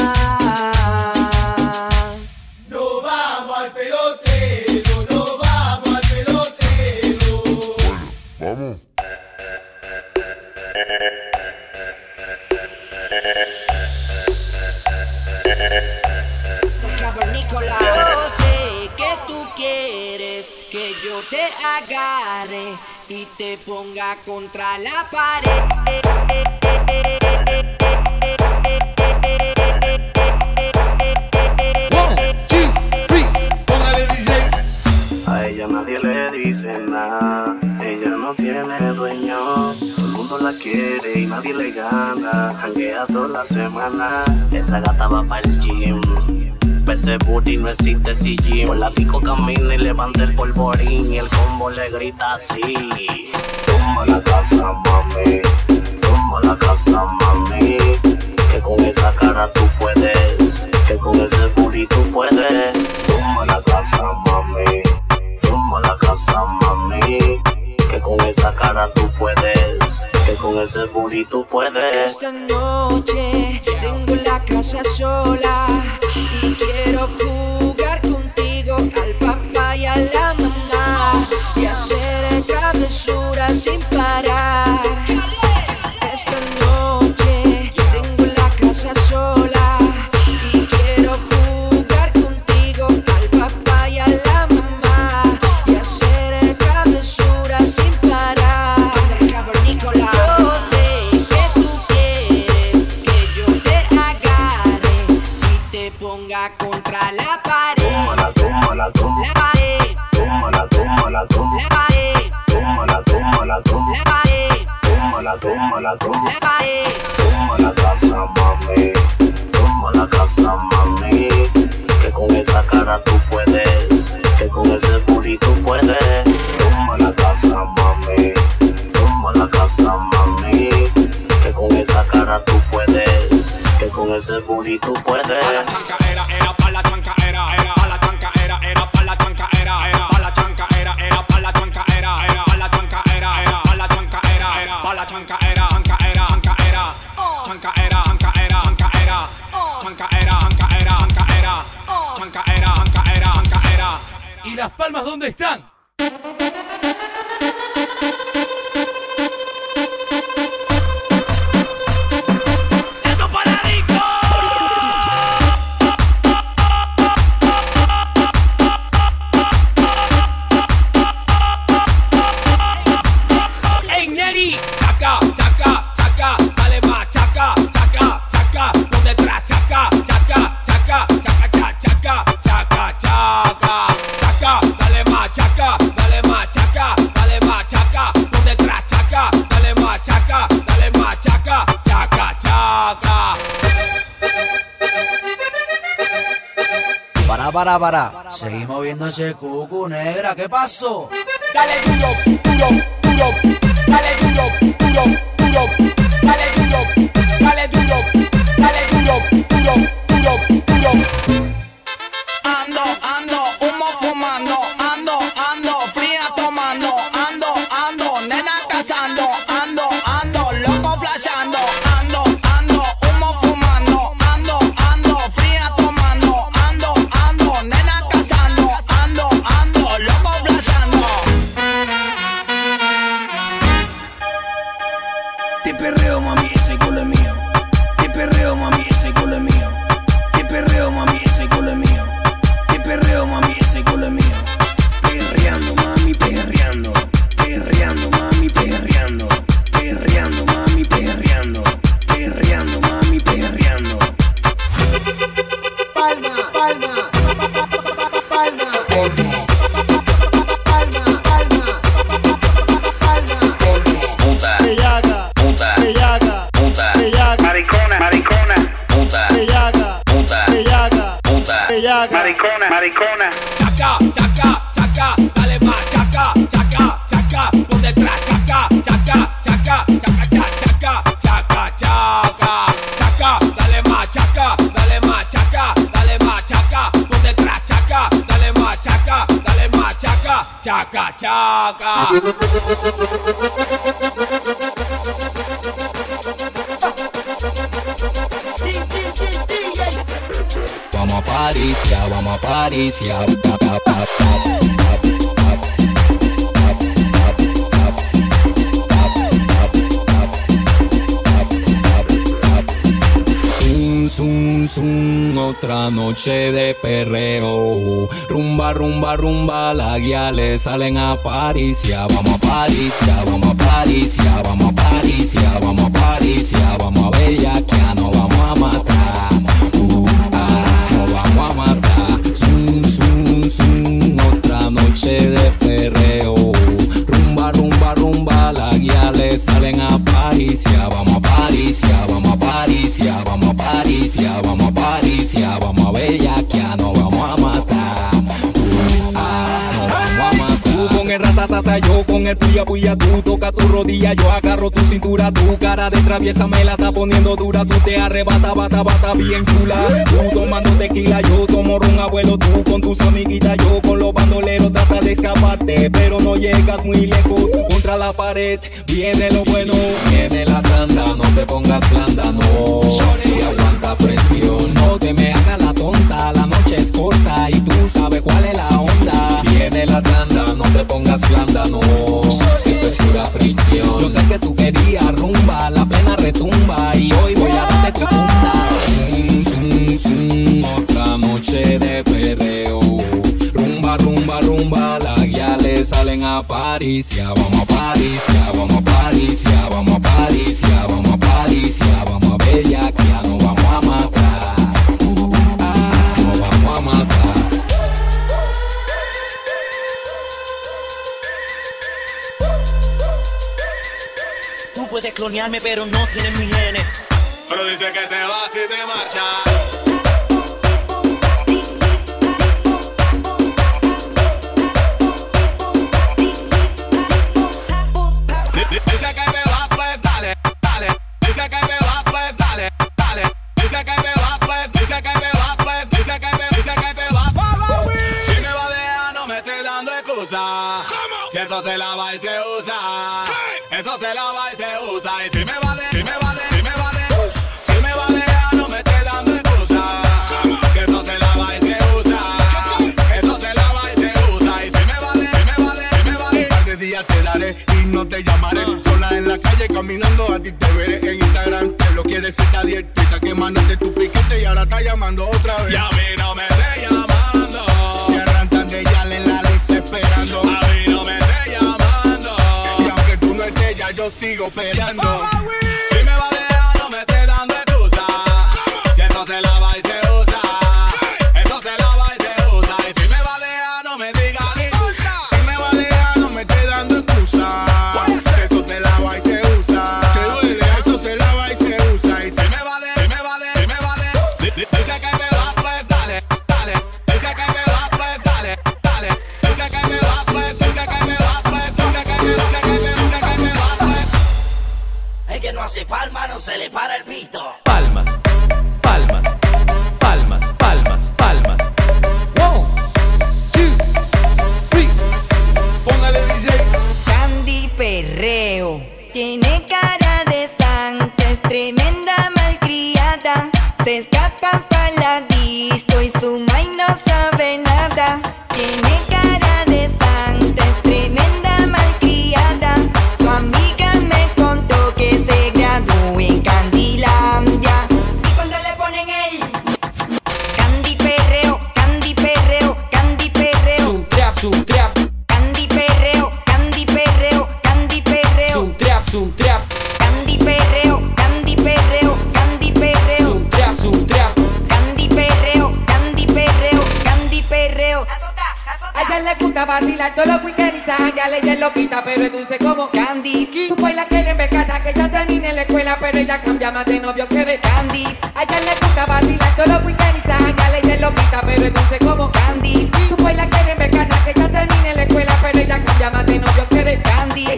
No vamos al pelotero, no vamos al pelotero. Vamos. Yo sé que tú quieres que yo te agarre y te ponga contra la pared. A ella nadie le dice nada, ella no tiene dueño. Todo el mundo la quiere y nadie le gana, janguea toda la semana. Esa gata va para el gym, ese booty no existe si gym. Por la disco camina y levanta el polvorín y el combo le grita así: toma la casa, mami, toma la casa, mami. Que con esa cara tú puedes, que con ese booty tú puedes. Toma la casa, mami, toma la casa, mami. Que con esa cara tú puedes, que con ese booty tú puedes. Esta noche tengo la casa sola y quiero jugar contigo al papá y a la mamá y hacer travesuras sin parar. Esta noche tengo la casa sola y quiero jugar contigo al papá y a la mamá y hacer travesuras sin parar. Cavernícola. Yo sé que tú quieres que yo te agarre y te ponga contra la pared. Tómala, tómala, tómala. La pared. Tómala, tómala, tómala. La pared. Tómala, tómala, toma la casa, mami, toma la casa, mami, que con esa cara tú puedes, que con ese booty tú puedes, toma la casa, mami, toma la casa, mami, que con esa cara tú puedes, que con ese booty tú puedes. Era pa' la chanca, era pa' la chanca, era pa' la chanca, era pa' la chanca, era pa' la chanca, era pa' la chanca, era pa' la chanca, era pa' la chanca, era chanca, era chanca, era chanca, era chanca, era chanca, era chanca, era chanca, era chanca, era chanca, era chanca, era chanca, era. ¿Y las palmas dónde están? Para, seguimos viendo ese cucu, negra, ¿qué pasó? Dale duro, duro, duro, dale duro, duro, duro, dale duro, dale duro, dale duro, duro, duro, duro. Ando, humo fumando, ando, fría tomando, ando, nena cazando, ando, loco flashando, ando, humo fumando, ando, fría tomando, ando, nena cazando, ando, loco flashando. Te perreo, mami, ese culo es mío. Te perreo, mami, ese culo es mío. Te perreo, mami, ese culo es mío. Te perreo, mami, ese culo es mío. Perreando, mami, perreando. Perreando, mami, perreando. Perreando, mami, perreando. Perreando, mami, perreando. Palma, palma, palma, Puta, bellaca, puta, bellaca, puta, bellaca, maricona, maricona, puta, bellaca, puta, bellaca, puta, bellaca, maricona, maricona. Chaca, chaca, chaca, dale más, chaca, chaca, chaca, por detrás, chaca, chaca, chaca, chaca, chaca, chaca, chaca, chaca, dale más, chaca, dale más, chaca, dale más, chaca, por detrás, chaca, dale más, chaca, dale más, chaca, chaca, chaca. Vamos a París, ya, vamos a París, ya. Zum, zum, otra noche de perreo. Rumba, rumba, rumba, las guiales salen a París, ya. Vamos a París, ya, vamos a París, ya. Vamos a París, ya, vamos a París, ya. Vamos a bellaquear, nos vamos a matar. Nos vamos a matar. Zum, zum, zum, otra noche de perreo. Rumba, rumba, rumba, las guiales salen a París, ya. Vamos a París, ya, vamos a París, ya. Vamos a París, ya, vamos a París, ya. Vamos a bellaquear, nos vamos a matar. Nos vamos a matar. Tú con el ratatata, yo con el puya puya. Tú toca tu rodilla, yo agarro tu cintura. Tu cara de traviesa me la está poniendo dura. Tú te arrebata, bata, bata, bien chula. Tú tomando tequila, yo tomo ron, abuelo. Tú con tus amiguitas, yo con los bandoleros. Trata de escaparte, pero no llegas muy lejos. Contra la pared, viene lo bueno. Viene la tanda, no te pongas blanda, no. Y aguanta presión, no te me hagas la tonta. La noche es corta y tú sabes cuál es la onda. Viene la tanda, no te pongas blanda, no. Eso es pura fricción. Yo sé que tú querías rumba, la plena retumba. Y hoy voy a darte tu punta. Zum, zum, zum, otra noche de perreo. Rumba, rumba, rumba, las guiales salen a París, ya. Vamos a París, ya, vamos a París, ya. Vamos a París, ya, vamos a París, ya. Vamos a bellaquear, nos vamos a matar. Nos vamos a matar. Tú Tú puedes clonearme, pero no tienes mi genes. Pero dice que te vas y te marchas. Dice que te vas, pues dale, dale. Dice que te vas, pues dale, dale. Dice que te vas, pues, dice que te vas, pues, dice que te vas. Si me va a dejar, no me estés dando excusa. Si eso se lava y se usa, eso se lava y se usa. Y si me va de, si me va de, si me va de, si me va a dejar, no me estés dando excusa. Si eso se lava y se usa, eso se lava y se usa. Y si me va de, si me va de, si me va de, un par de días te daré y no te llamaré. Sola en la calle caminando, a ti te veré en Instagram. Te lo quieres estar abierto y saqué manos de tu piquete y ahora está llamando otra vez. Y a mí no me esté llamando. Cierran tan de ya en la lista esperando. A mí no me esté llamando. Y aunque tú no estés ya yo sigo peleando. Si me va a dejar no me esté dando excusa. Si eso se lava y se usa, eso se lava y se usa. Y si me va a dejar no me diga ni si me va a dejar no me esté dando excusa. Si eso se lava y se usa, te duele, eso se lava y se usa. Y si me va de, si me va de, si me va de, dice que te vas pues dale, dale. Dice que te vas pues dale, dale. Dice que te vas pues, dice que te vas pues, dice que te vas pues. El que no hace palma no se le para el pito. Palmas, palmas, palmas, palmas, palmas. 1, 2, 3. Póngale DJ. Candy Perreo tiene cara de santa, es tremenda malcriada. Se escapa para la disco y su mai no sabe nada. Tiene cara de santa, es tremenda malcriada. Su amiga me contó que se graduó en Candylandia. Y cuando le ponen el Candy Perreo, Candy Perreo, Candy Perreo. Zoom trap. Candy Perreo, Candy Perreo, Candy Perreo. Zoom trap. Candy Perreo, Candy Perreo, Candy Perreo. Zoom trap. Candy Perreo, Candy Perreo, Candy Perreo. A ella le gusta vacilar todos los weekends y se janguea, ella es loquita, pero es dulce como Candy. Tú pues la quieren ver casa, que ella termine la escuela, pero ella cambia más de novio que de Candy. A ella le gusta vacilar todos los weekends y se janguea, ella es loquita, pero es dulce como Candy. Tú pues la quieren ver casa, que ella termine la escuela, pero ella cambia más de novio que de Candy.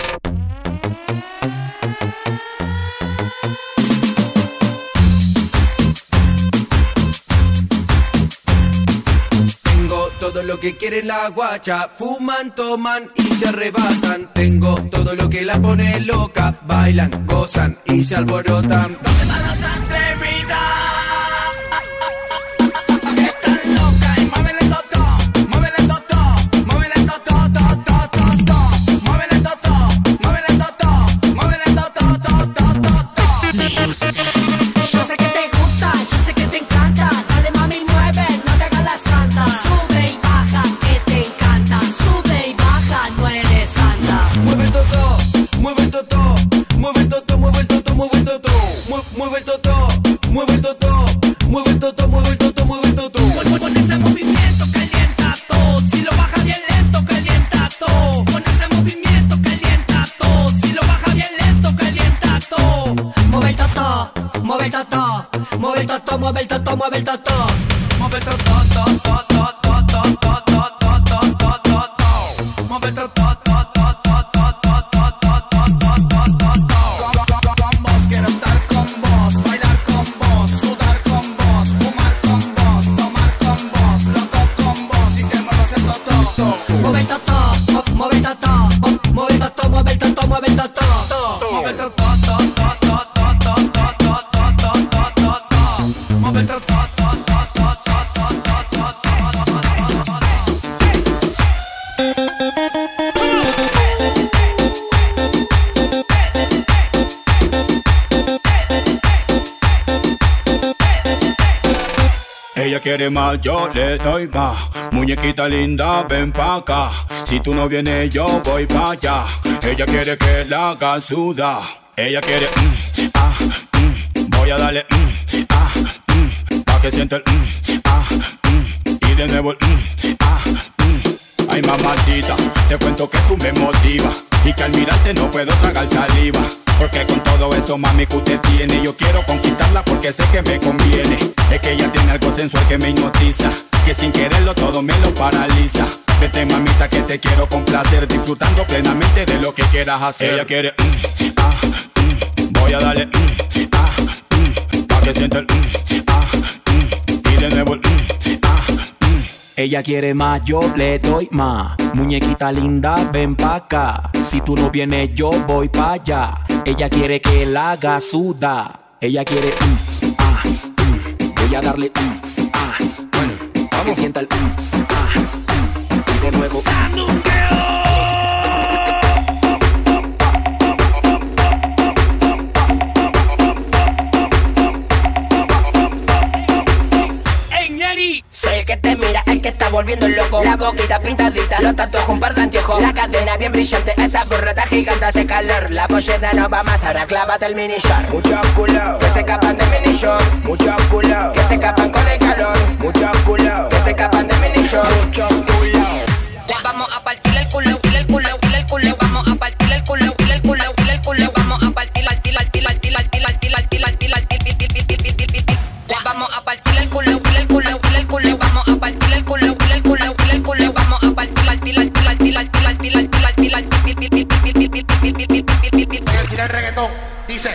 Tengo todo lo que quiere la guacha, fuman, toman y se arrebatan. Tengo todo lo que la pone loca, bailan, gozan y se alborotan. ¿Dónde van las atrevidas? Están locas y muévele totó, muévele totó, muévele totó, totó, totó, muévele totó, muévele totó, muévele totó, totó, totó. Yo sé que te gusta, yo sé que te encanta. Dale mami, mueve, no te hagas la santa. Sube y baja, que te encanta. Sube y baja, no eres santa. Mueve el totó, mueve el totó, mueve el totó, mueve el totó, mueve el totó, mueve el totó, mueve el totó, mueve el totó, mueve el totó, mueve el totó. Con ese movimiento calienta todo, si lo baja bien lento calienta todo. Con ese movimiento calienta todo, si lo baja bien lento calienta todo. Mueve el totó, mueve el totó, mueve el totó, mueve el totó, mueve el totó. Mueve el totó, totó, totó, totó, totó, totó, totó. Mueve el totó, totó, totó, totó, totó, totó, totó. Con vos quiero estar con vos, bailar con vos, sudar con vos, fumar con vos, tomar con vos, loco con vos y que muevas el totó. Mueve el totó, mueve el totó, mueve el totó, mueve el totó, mueve el totó. Mueve el totó, totó, totó, totó, totó, totó, totó. Mueve el totó, totó, totó, totó, totó, totó. Ella quiere más, yo le doy más. Muñequita linda, ven pa' acá. Si tú no vienes, yo voy pa' allá. Ella quiere que la haga sudar. Ella quiere, voy a darle, pa' que sienta el, y de nuevo el, Ay mamacita, te cuento que tú me motivas y que al mirarte no puedo tragar saliva. Porque con todo eso, mami, que usted tiene, yo quiero conquistarla porque sé que me conviene. Es que ella tiene algo sensual que me hipnotiza, que sin quererlo todo me lo paraliza. Vete, mamita, que te quiero complacer, disfrutando plenamente de lo que quieras hacer. Ella quiere voy a darle pa' que sienta el y de nuevo el Ella quiere más, yo le doy más. Muñequita linda, ven pa' acá. Si tú no vienes, yo voy pa' allá. Ella quiere que la haga sudar. Ella quiere voy a darle bueno, pa' que sienta el y de nuevo Soy el que te mira, el que está volviendo loco. La boquita pintadita, los tatuajes un par de anteojos. La cadena bien brillante, esa burrata gigante hace calor. La pollera no va más, ahora clávate el mini short. Muchos culos que se escapan de mini short. Muchos culos que se escapan con el calor. Muchos culos que se escapan de mini short. Muchos culos. Les vamos a partir el culo, el culo, el culo. Vamos a partir el culo, el culo, el culo. Vamos a partir les vamos a partir el culo, el culo, el culo. Vamos a partir el culo, el culo, el culo. Vamos a partir el reggaetón, dice.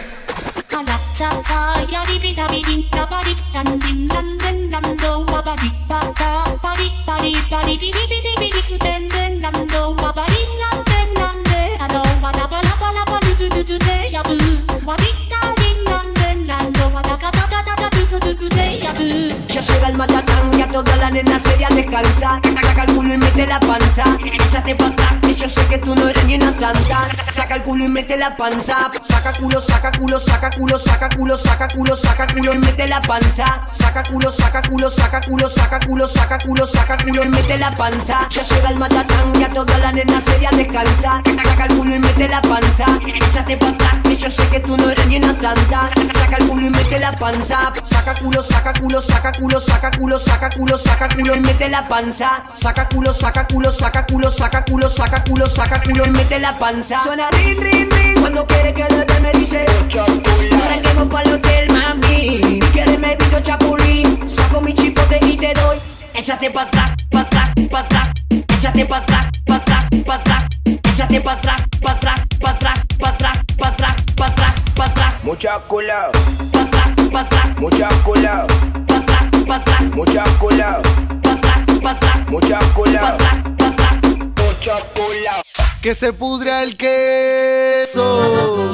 Ya llega el matatán y a toda la nena seria descansa. Saca el culo y mete la panza. Échate pa' atrás, que yo sé que tú no eres ni una santa. Saca el culo y mete la panza. Saca culo, saca culo, saca culo, saca culo, saca culo, saca culo y mete la panza. Saca culo, saca culo, saca culo, saca culo, saca culo, saca culo y mete la panza. Ya llega el matatán y a toda la nena seria descansa. Saca el culo y mete la panza. Échate pa' atrás, que yo sé que tú no eres ni una santa. Saca el culo y mete la panza. Saca culo, saca culo, saca culo, saca culo, saca culo, saca culo y mete la panza. Saca culo, saca culo, saca culo, saca culo, saca culo, saca culo y mete la panza. Suena rin, rin, rin. Cuando quiere que le dé me dice arranquemos pa'l hotel, mami. Si quieres me pido chapulín. Saco mi chipote y te doy. Échate pa' atrás, pa' atrás, pa' atrás. Échate pa' atrás, pa' atrás, pa' atrás. Échate pa' atrás, pa' atrás, pa' atrás, pa' atrás, pa' atrás, pa' atrás, pa' atrás. Muchos culos pa' atrás, pa' atrás. Muchos culos pa' atrás, pa' atrás. Muchos culos pa' atrás, pa' atrás. Muchos culos pa' atrás, pa' atrás. Muchos culos. Que se pudra el queso.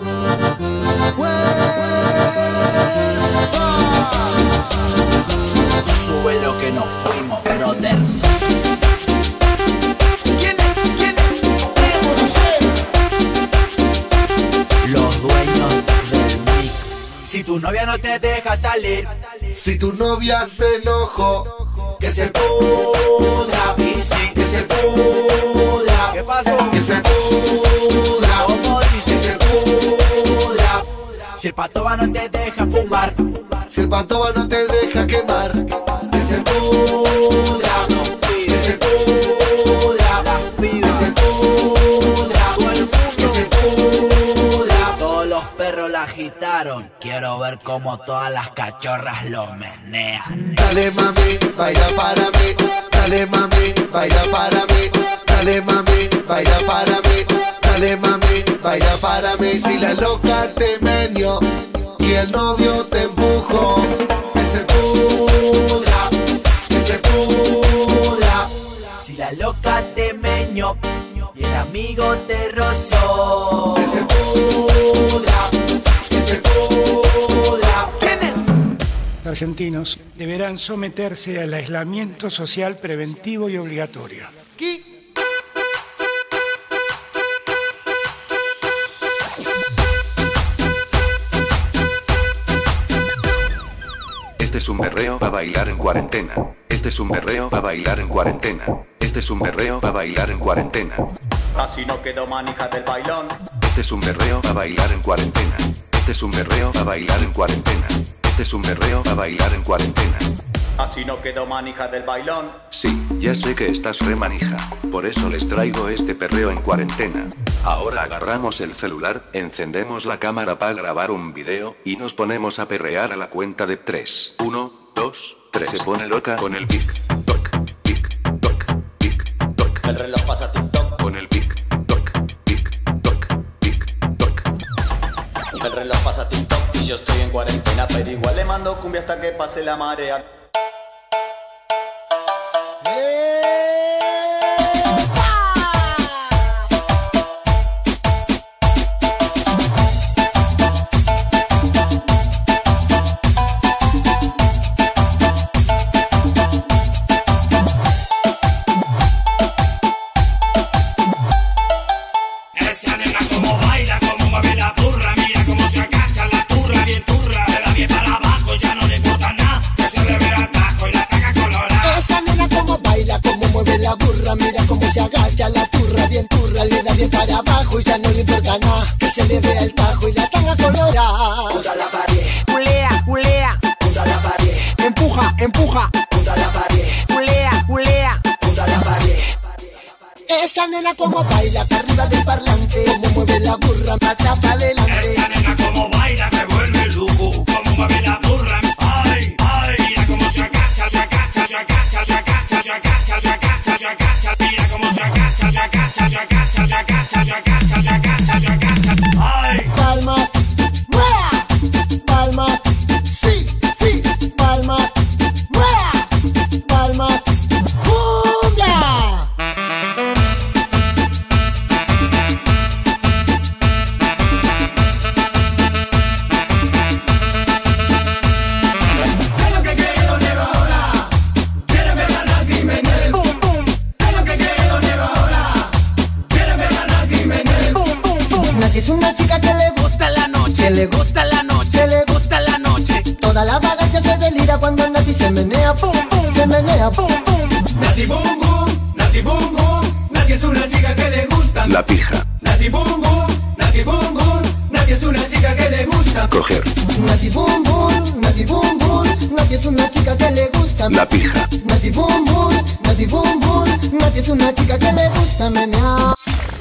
Sube lo que nos fuimos, brother. Los dueños del mix. Si tu novia no te deja salir, si tu novia se enojó, que se pudra. Y sí, que se pudra. ¿Qué pasó? Que se pudra. ¿Cómo dice? Que se pudra. Si el patoba no te deja fumar, si el patoba no te deja quemar, que se pudra. Que se pudra. Que se pudra. Que se pudra. Todos los perros la agitaron. Quiero ver cómo todas las cachorras lo menean. Dale mami, baila para mí. Dale mami, baila para mí. Dale mami, baila para mí. Dale mami, baila para mí. Si la loca te meneó y el novio te empujó, que se pudra, que se pudra. Si la loca te meñó y el amigo te rozó, que se pudra, que se pudra. Argentinos deberán someterse al aislamiento social preventivo y obligatorio. ¿Qué? Este es un berreo para bailar en cuarentena. Este es un berreo para bailar en cuarentena. Este es un berreo para bailar en cuarentena. Así no quedó manija del bailón. Este es un berreo para bailar en cuarentena. Este es un berreo para bailar en cuarentena. Este es un berreo para bailar en cuarentena. Así no quedó manija del bailón. Sí, ya sé que estás re manija. Por eso les traigo este perreo en cuarentena. Ahora agarramos el celular, encendemos la cámara para grabar un video, y nos ponemos a perrear a la cuenta de 3. 1, 2, 3. Se pone loca con el pic, toc, pic, toc, pic, toc. El reloj pasa TikTok. Con el pic, toc, pic, toc, pic, toc. El reloj pasa TikTok y yo estoy en cuarentena, pero igual le mando cumbia hasta que pase la marea. Esa nena como baila, como mueve la burra, mira cómo se agacha la turra, bien turra, le da bien para abajo, ya no le importa nada, que se le vea el tajo y la taca colorada. Esa nena como baila, como mueve la burra, mira cómo se agacha la turra, bien turra, le da bien para abajo y ya no le importa nada, que se le vea el tajo y la tanga colorada. Contra la pared, Culea, culea, contra la pared, empuja, empuja, contra la pared, culea, culea. contra la pared. Esa nena como baila, para arriba del parlante, como mueve la burra, me atrapa adelante. Esa nena como baila, me vuelve loco, como mueve la burra, ay, ay, mira cómo se agacha, se agacha, se agacha, se agacha, se agacha, se agacha, se agacha, mira cómo se agacha, se agacha, se agacha, se agacha, se agacha, se agacha, se agacha, ay. Palmas, mueva, palmas, sí, sí, palmas, mueva, palmas, ¡cumbia! Es lo que quiere Don Negro ahora, quiere ver ganar Jiménez, boom, boom. Es lo que quiere Don Negro ahora, quiere ver ganar Jiménez, boom, boom, boom. Nati es una chica que le gusta la noche, le gusta la noche, le gusta la noche. Toda la vagancia se delira cuando Nati se menea, pum, pum, se menea, pum, pum. Nati boom boom, Nati boom boom, Nati es una chica que le gusta. La pija, Nati boom boom, Nati boom boom, Nati es una chica que le gusta. coger, Nati boom boom, Nati boom boom, Nati es una chica que le gusta. la pija, Nati boom boom, Nati boom boom, Nati es una chica que le gusta menear.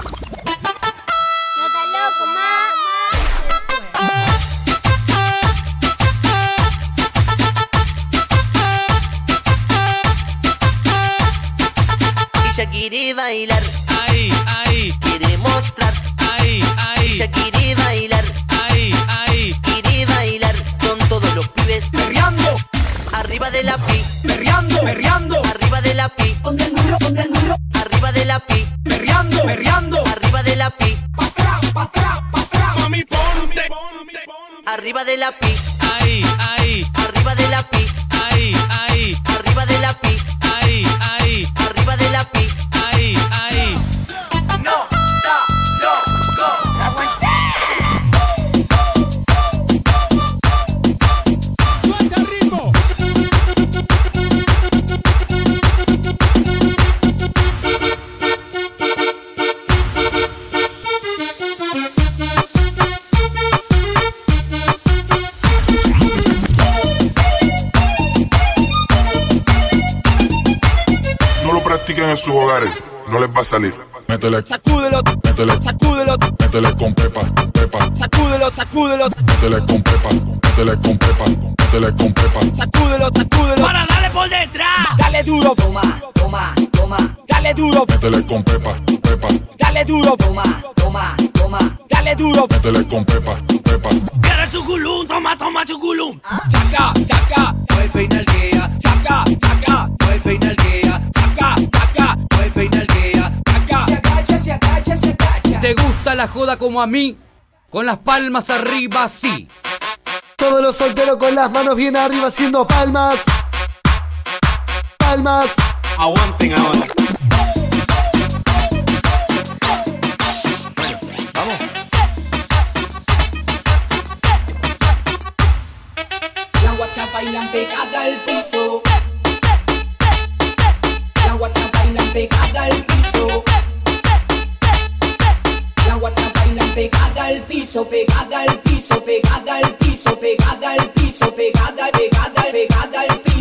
Ella quiere bailar, Ahí, ahí, quiere mostrar. ahí, ahí, Ella quiere bailar, ahí, ahí. quiere bailar con todos los pibes. Perreando, Arriba de la pi, perreando, perreando, arriba de la pi, ponga el burro, arriba de la pi, perreando, perreando. arriba de la pi, Pa' atrás, pa' atrás, pa' atrás. Mami, ponte. arriba de la pi, Ahí, ahí, arriba de la pi, ahí, ahí, arriba de la pi, ahí, ahí, arriba de la pi. ahí, ahí. No, está loco. Suelta el ritmo. No lo practiquen en sus hogares, no les va a salir. Métele, Sacúdelo, métele, sacúdelo, métele con pepa, pepa. sacúdelo, sacúdelo, Métele con pepa, métele con pepa, métele con pepa. sacúdelo, sacúdelo. Para darle por detrás. Dale duro, toma, toma, toma. Dale duro, Métele con pepa, pepa. dale duro, toma, toma, toma. Dale duro, Métele con pepa, pepa. Quiere chuculum, toma, toma chuculum. chaca, chaca, no hay peinalguea. Chaca, chaca, no hay peinalguea. Chaca, chaca, no hay peinalguea. Chaca. Se agacha, se agacha, se agacha. ¿Te gusta la joda como a mí? Con las palmas arriba, sí. Todos los solteros con las manos bien arriba haciendo palmas. Palmas. Aguanten ahora. Vamos. La guacha bailan pegada al piso. La guacha bailan pegada al piso. La guacha bailan pegada al piso, pegada al piso, pegada al piso, pegada al piso, pegada, pegada, pegada al piso.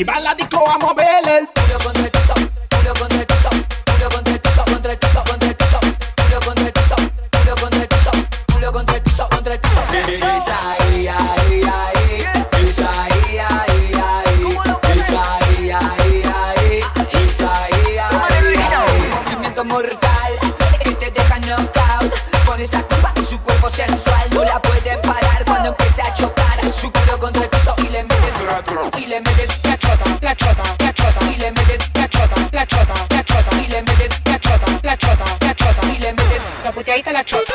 y va a la disco a mover el culo contra el piso, culo contra el piso, culo contra el piso, contra el piso, contra el piso, culo contra el piso, culo contra el piso, culo contra el piso, contra el piso. Esa ahí, ahí, ahí, esa ahí, ahí, ahí, esa ahí, ahí, ahí, esa ahí, ahí, ahí. Movimiento mortal que te deja knockout. Con esa curva su cuerpo sensual no la pueden parar cuando empiece a chocar. Su culo contra el piso y le meten la chota, la chota, la chota, y le meten la chota, la chota, la chota, y le meten la chota, la chota, la chota, y le meten la puteadita la chota.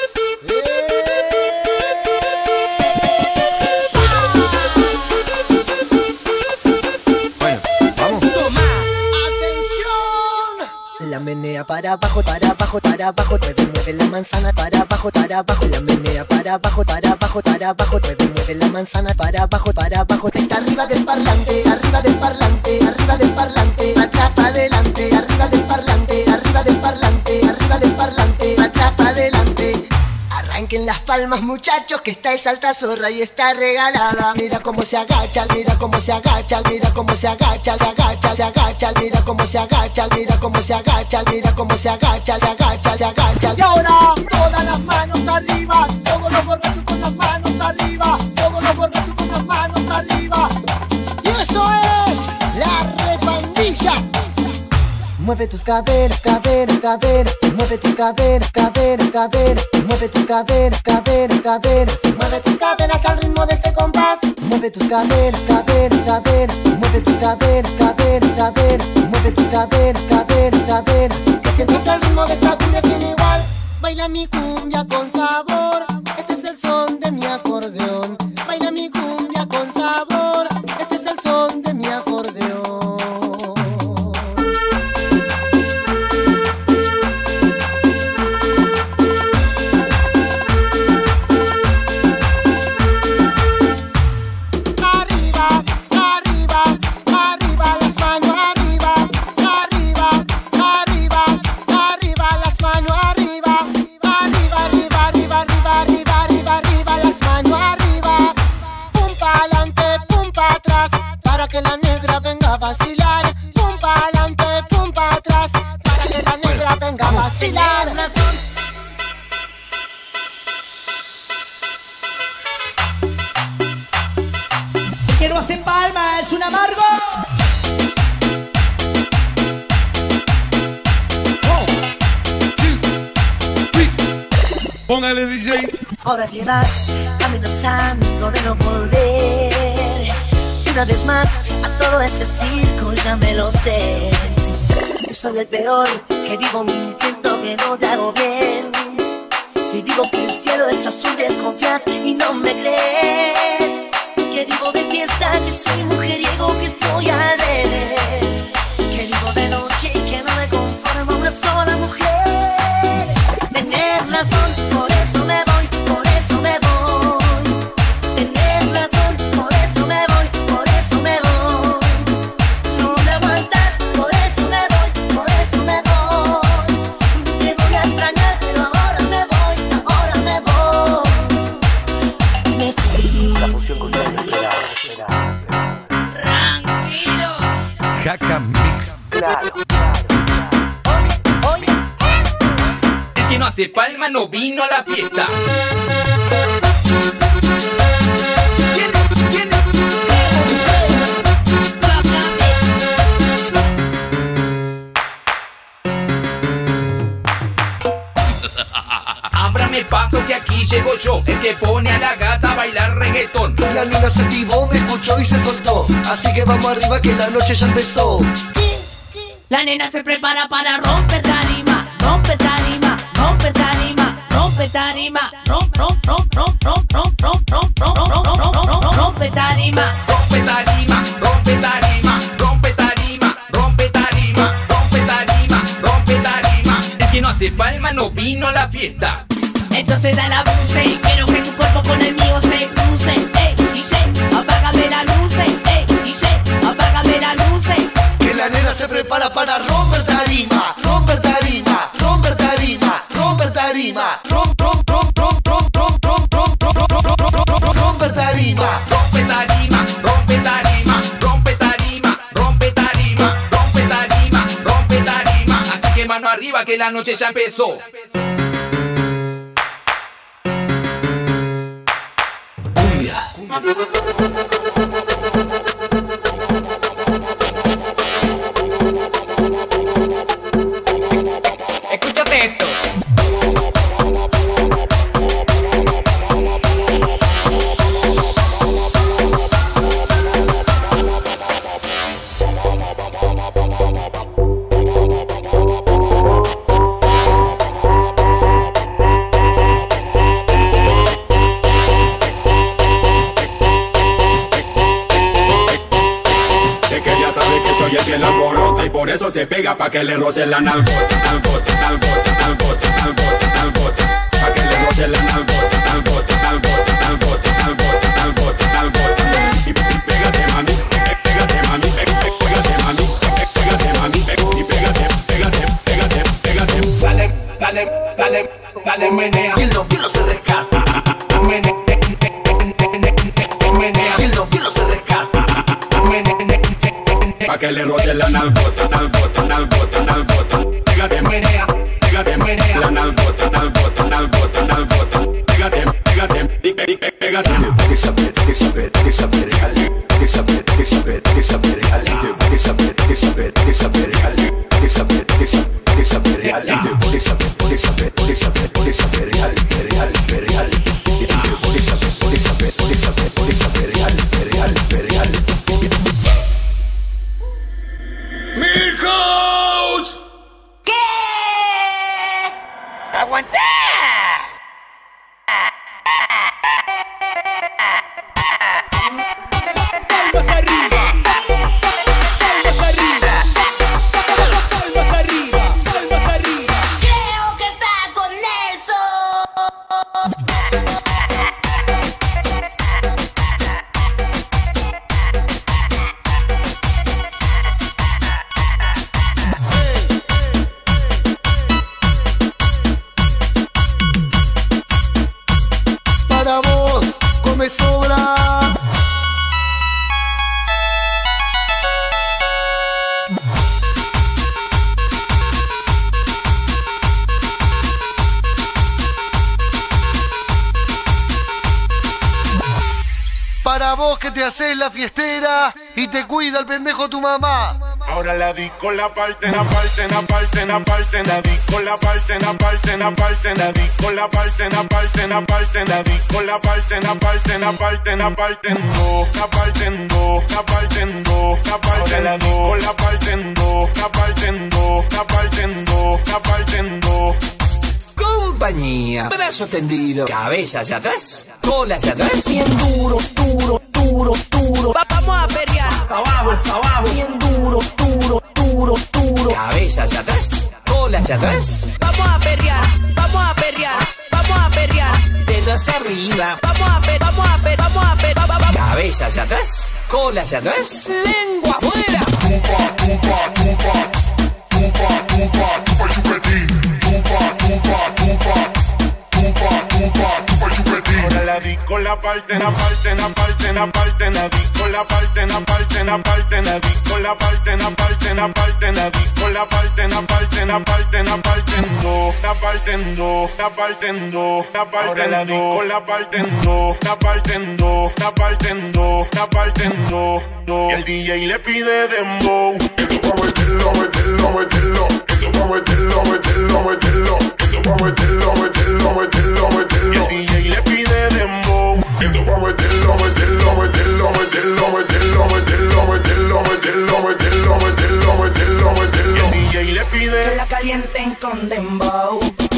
La menea para abajo, mueve la manzana para abajo, la menea para abajo, mueve la manzana para abajo, está arriba del parlante, arriba del parlante, arriba del parlante, atrapa adelante, arriba del parlante, arriba del parlante, arriba del parlante, atrapa adelante. Arranquen las palmas muchachos que esta es alta zorra y está regalada. Mira cómo se agacha, mira cómo se agacha, mira cómo se agacha, se agacha, se agacha, mira cómo se agacha, mira cómo se agacha, mira cómo se agacha, se agacha, se agacha. Y ahora todas las manos arriba, todos los borrachos con las manos arriba, todos los borrachos con las manos arriba. Y esto es la repandilla. Mueve tus caderas, caderas, caderas, mueve tus caderas, caderas, caderas, mueve tus caderas, caderas, caderas, mueve tus caderas al ritmo de este compás. Mueve tus caderas, caderas, caderas, mueve tus caderas, caderas, caderas, mueve tus caderas, caderas, caderas, que sientes el ritmo de esta cumbia sin igual. Baila mi cumbia con sabor, este es el son de mi acordeón. Baila mi cumbia con sabor, este es el son de mi acordeón. Vacilar, pum pa' adelante, pum pa' atrás, para que la negra venga a vacilar. Que no hacen palma, es un amargo. Póngale DJ. Ahora que vas amenazando de no volver una vez más a todo ese circo, ya me lo sé. Soy el peor, que vivo mintiendo que no te hago bien. Si digo que el cielo es azul, desconfías y no me crees. Que vivo de fiesta, que soy mujeriego, que estoy al revés. Que vivo de noche y que no me conformo una sola mujer. Tener razón, por eso me voy, por eso me voy. Tener razón, por eso me voy, por eso me voy. No me aguantas, por eso me voy, por eso me voy. Te voy a extrañar, pero ahora me voy, ahora me voy. Necesito la fusión con tranquilo. Jaca Mix. Claro. El que no hace palma no vino a la fiesta. Ábrame paso que aquí llego yo, el que pone a la gata a bailar reggaetón. La nena se activó, me escuchó y se soltó, así que vamos arriba que la noche ya empezó. La nena se prepara para romper tarima, romper tarima, romper tarima, romper tarima, romper tarima, rompe tarima, rompe tarima, rompe tarima, rompe tarima, rompe tarima, rompe tarima. El que no hace palma no vino a la fiesta. Entonces da la buce y quiero que tu cuerpo con el mío se cruce. DJ, apágame la luz, DJ, apágame la luz. Que la nena se prepara para romper tarima, romper tarima, romper tarima, romper tarima, romper tarima, rompe tarima, rompe tarima, rompe tarima, que la noche ya empezó. Escúchate esto. Que la alborota y por eso se pega pa' que le roce la nalgota, nalgota, nalgota, nalgota, nalgota, nalgota, pa' que le roce la nalgota, nalgota, nalgota, nalgota, nalgota, nalgota, nalgota. Y pégate mami, pégate mami, pégate mami, pégate mami, y pégate, pégate, pégate, pégate. Dale, dale, dale, dale, menea. Y lo se rescata. Menea, menea. Y lo se rescata. Pa' que le roce la nalgota, nalgota, nalgota, nalgota. Pégate, menea, pégate, menea. La nalgota, nalgota, nalgota, nalgota. Pégate, pégate, pégate. Que saber, que saber, que saber, que saber, que saber, que saber, que saber, que saber, que saber, que saber, que saber, que saber, que saber, que saber, que saber, que saber, real, real, real. Que saber, que saber, que saber, que saber, real, real, real. ¡Milhouse! ¿Qué? ¡Aguantá! Palmas arriba. Palmas arriba. Palmas arriba. Palmas arriba. Creo que está con Nelson. Para vos, come sobra. Para vos que te haces la fiestera y te cuida el pendejo tu mamá. Ahora la disco la parte, la parte, la parte, la parte, la disco la parte, la parte, la parte, la disco la parte, la parte, la parte, la disco la parte, la parte, la parte, la parte en dos, la parte en dos, la parte en dos, la parte la disco la parte en dos, la parte en dos, la parte en dos, la parte en dos. Compañía, brazo tendido, cabeza hacia atrás, cola hacia atrás. Bien duro, duro, duro, duro. Vamos a pelear. Pa' abajo, pa' abajo. Bien duro, duro, duro, duro. Cabeza hacia atrás, cola hacia atrás. Vamos a pelear. Vamos a pelear. Vamos a pelear. Dedos arriba. Vamos a pelear. Vamos a pelear. Vamos a pelear. Cabeza hacia atrás, cola hacia atrás. Lengua afuera. Tupa, tupa, tupa, tupa, tupa, tupa chupetín. Tupa, tupa, tupa, tupa, tupa, tupa chupetín. Ahora la disco la parte, la parte, la parte, la parte, la disco la parte, la parte, la parte, la disco la parte, la parte, la parte, la disco la parte, la parte, la parte, la parte en dos, la parte en dos, la parte en dos, la parte la disco la parte en dos, la parte en dos, la parte en dos, la parte en dos. Y el DJ le pide dembow. Esto pa' meterlo, meterlo, meterlo. Esto pa' meterlo, meterlo, meterlo. Esto pa' meterlo, meterlo, meterlo, meterlo. Y el DJ le pide dembow. Esto pa' meterlo, meterlo, meterlo, meterlo, meterlo, meterlo, meterlo, meterlo, meterlo, meterlo, meterlo, meterlo. Y el DJ le pide Que la calienten con dembow.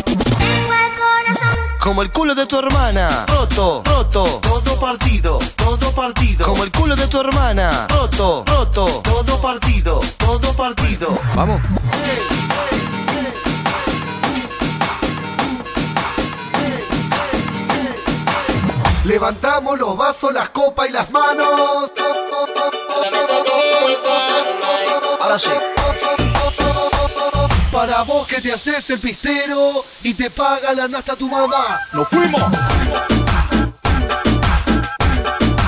Como el culo de tu hermana, roto, roto, todo partido, todo partido. Como el culo de tu hermana, roto, roto, todo partido, todo partido. Vamos. Levantamos los vasos, las copas y las manos. Ahora sí. Para vos que te haces el pistero y te paga la nasta tu mamá. ¡Nos fuimos!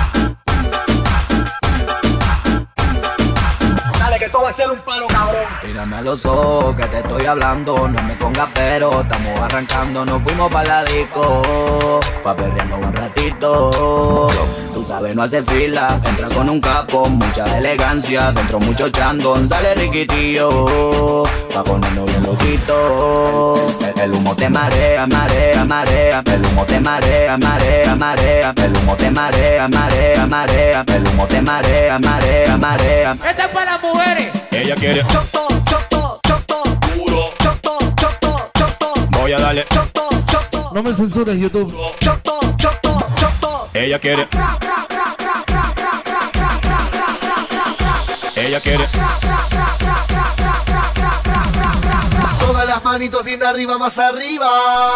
Dale que esto va a ser un palo cabrón. Mírame a los ojos que te estoy hablando. No me pongas pero, estamos arrancando. Nos fuimos pa' la disco, pa' perrearnos un ratito. Tú sabes no hacer fila, entra con un capo, mucha elegancia, dentro mucho chandón. Sale riquitillo, pa' ponernos bien loquito. El humo te marea, marea, marea. El humo te marea, marea, marea. El humo te marea, marea, marea. El humo te marea, marea, marea. Esta es para las mujeres. Ella quiere Choto, choto, choto. puro. Choto, choto, choto. Voy a darle. Choto, choto. No me censures, YouTube. Choto, choto, choto. Ella quiere. Ella quiere. Todas las manitos bien arriba, más arriba.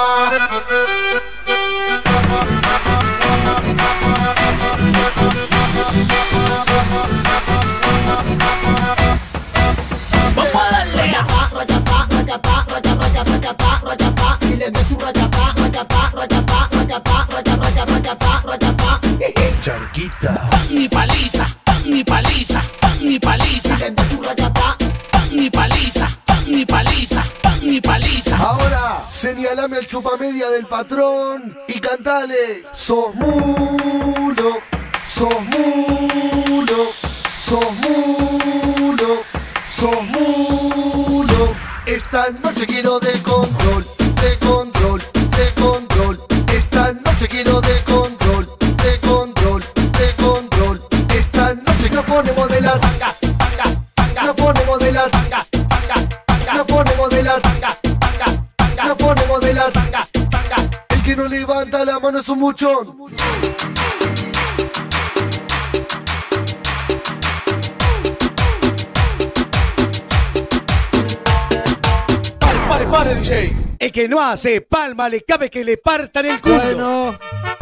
Vamos a darle a rayapá, rayapá, rayapá, rayapá, rayapá. Y le des un rayapá, rayapá, rayapá, rayapá, rayapá, rayapá, rayapá. Charquita. Ni paliza, ni paliza, ni paliza. Y le des un rayapá. Ni paliza, ni paliza, ni paliza. Ahora, señalame el chupa media del patrón y cantale. Sos mulo, sos mulo, sos mulo, sos mulo. Esta noche quiero de control, de control, de control. Esta noche quiero de control, de control, de control. Esta noche nos ponemos de la tanga, nos ponemos de la tanga, nos ponemos de la tanga, nos ponemos de la tanga. El que no levanta la mano es un muchón. Pare, DJ. El que no hace palma le cabe que le partan el culo. Bueno.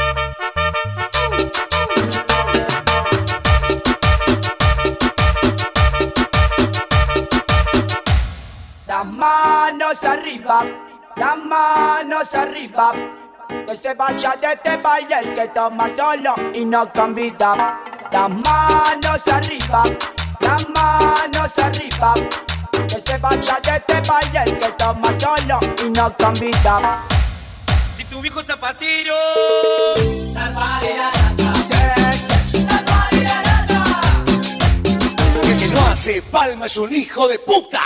Las manos arriba, las manos arriba. Que se vaya de este baile el que toma solo y no convida. Las manos arriba, las manos arriba. Que se vaya de este baile el que toma solo y no convida. Si tu viejo zapatero. El que no hace palma es un hijo de puta.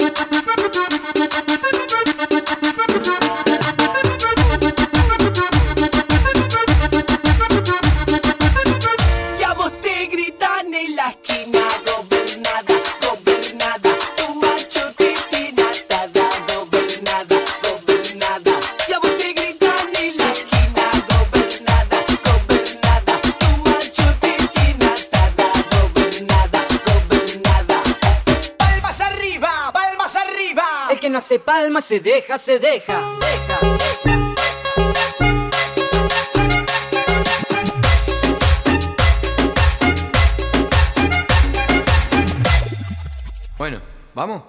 Ya vos te gritan en la esquina, gobernada, gobernada. Tu macho te tiene atada, gobernada, gobernada. Ya vos te gritan en la esquina, gobernada, gobernada. Tu macho te tiene atada, gobernada, gobernada. Palmas arriba, palmas arriba. El que no hace palmas se deja, se deja. Bueno, vamos.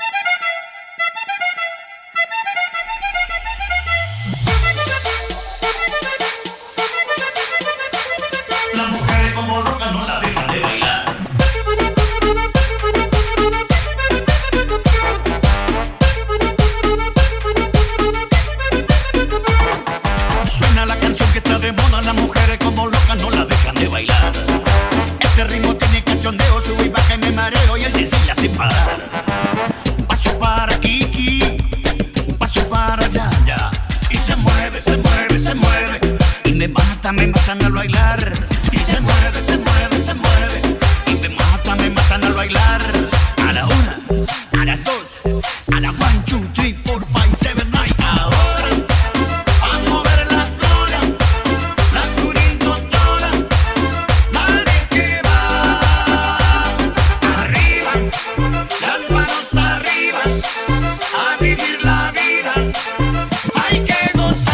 Las mujeres como locas no la dejan de bailar. Suena la canción que está de moda, las mujeres como locas no la dejan de bailar. Este ritmo tiene cachondeo, sube y baja y me mareo y el de sí la hace parar. Un paso para Kiki, un paso para Yaya. Y se mueve, se mueve, se mueve. Y me matan al bailar. Y se mueve, se mueve, se mueve. Y me matan al bailar. A la una, a las dos, a la 1, 2, 3, 4, 5, 7, 9. Ahora, a mover la cola, sacudiendo toda. Dale que va. Arriba, las manos arriba. A vivir la vida. Hay que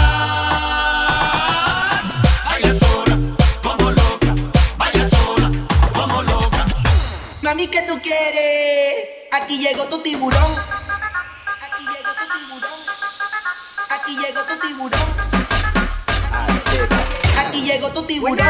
gozar. Baila sola, como loca. Baila sola, como loca. Mami, ¿qué tú quieres? Aquí llegó tu tiburón. Aquí llegó tu tiburón. Aquí llegó tu tiburón. Aquí llegó tu tiburón.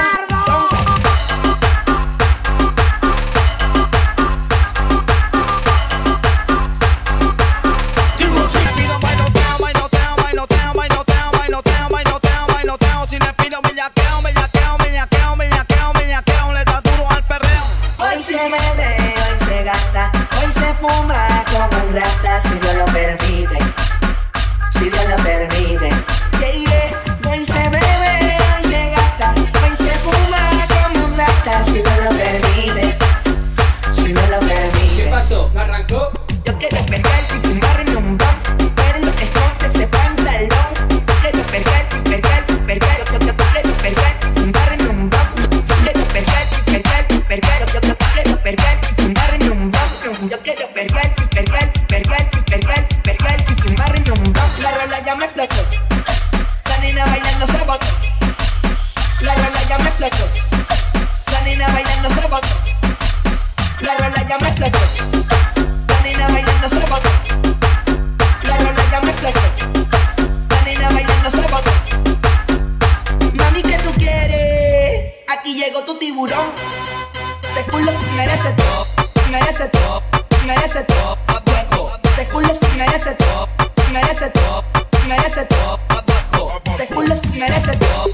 un rata si Dios lo permite. Si Dios lo permite. Hoy se bebe, hoy se gasta, hoy se fuma como un rata si Dios lo permite. Si Dios lo permite. ¿Qué pasó? ¿Me arrancó? Yo quiero perder y fumarme un blunt, ver los escotes de pantalón. Yo quiero perder y perder y perder. Yo quiero perder y fumarme un blunt. Yo quiero perder y perder y perder. Yo quiero perder y fumarme un blunt. Yo quiero perder y perder y perder y perder y perder y fumarme un blunt. La rola ya me explotó. La nena bailando se botó. La rola ya me explotó. La nena bailando se botó. La rola ya me explotó. La nena bailando se botó. La rola ya me explotó. La nena bailando se botó. Mami, ¿qué tú quieres? Aquí llegó tu tiburón. Ese culo sí merece todo. Merece todo. Merece todo. Ese culo sí merece todo. Merece todo. Merece todo. Ese culo sí merece todo.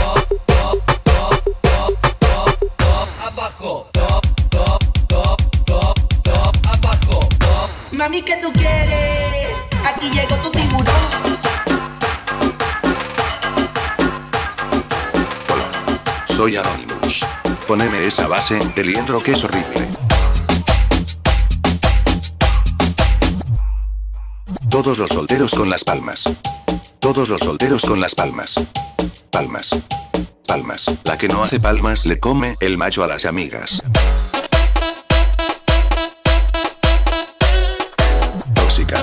Abajo. Mami, ¿qué tú quieres? Aquí llegó tu tiburón. Soy Anonymous. Poneme esa base de liendro que es horrible. Todos los solteros con las palmas. Todos los solteros con las palmas. Palmas. Palmas. La que no hace palmas le come el macho a las amigas. Tóxica.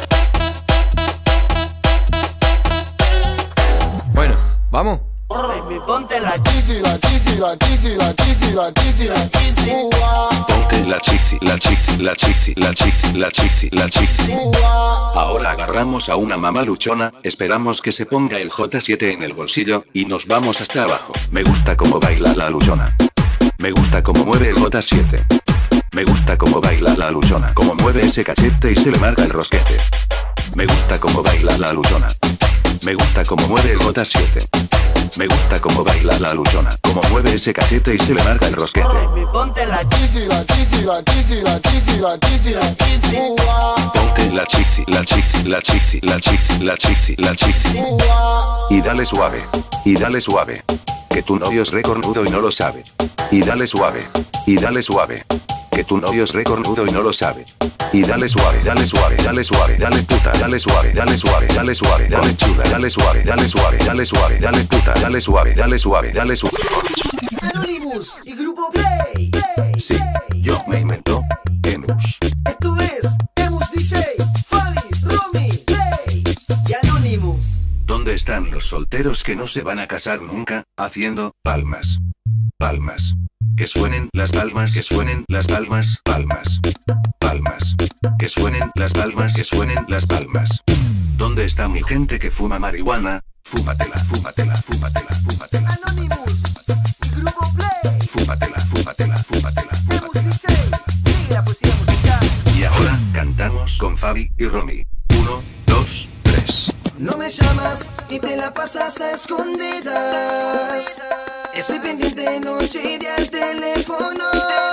Bueno, vamos. Baby, ponte la Chisi, la chisi, la chisi, la chisi, la chisi, la chisi. Ponte la chici, la chici, la chici, la chici, la chici, la chici. Ahora agarramos a una mamá luchona, esperamos que se ponga el J7 en el bolsillo, y nos vamos hasta abajo. Me gusta cómo baila la luchona. Me gusta cómo mueve el J7. Me gusta cómo baila la luchona. Cómo mueve ese cachete y se le marca el rosquete. Me gusta cómo baila la luchona. Me gusta cómo mueve el J7. Me gusta cómo baila la luchona. Cómo mueve ese cachete y se le marca el rosquete. Baby, ponte la chisi, la chisi, la chisi, la chisi, la chisi, la chisi. Ponte la chici, la chici, la chici, la chici, la chici, la chici. Y dale suave. Y dale suave. Que tu novio es recornudo y no lo sabe. Y dale suave. Y dale suave. Que tu novio es recornudo y no lo sabe. Y dale suave, dale suave, dale suave, dale puta, dale suave, dale suave, dale suave, dale chula, dale suave, dale suave, dale suave, dale puta, dale suave, dale suave, dale suave. Anonymous y Grupo Play. Sí, yo me invento Emus. Esto es Emus DJ, Fabis, Romy, Play y Anonymous. ¿Dónde están los solteros que no se van a casar nunca, haciendo palmas? Palmas. Que suenen las palmas, que suenen las palmas, palmas. Palmas. Que suenen las palmas, que suenen las palmas. ¿Dónde está mi gente que fuma marihuana? Fúmatela, fúmatela, fúmatela, fúmatela. Anonymous y Grupo Play. Fúmatela, fúmatela, fúmatela, Emus DJ, sigue la poesía musical. Y ahora cantamos con Fabi y Romy. 1, 2, 3. No me llamas y te la pasas a escondidas. Estoy pendiente noche y día al teléfono.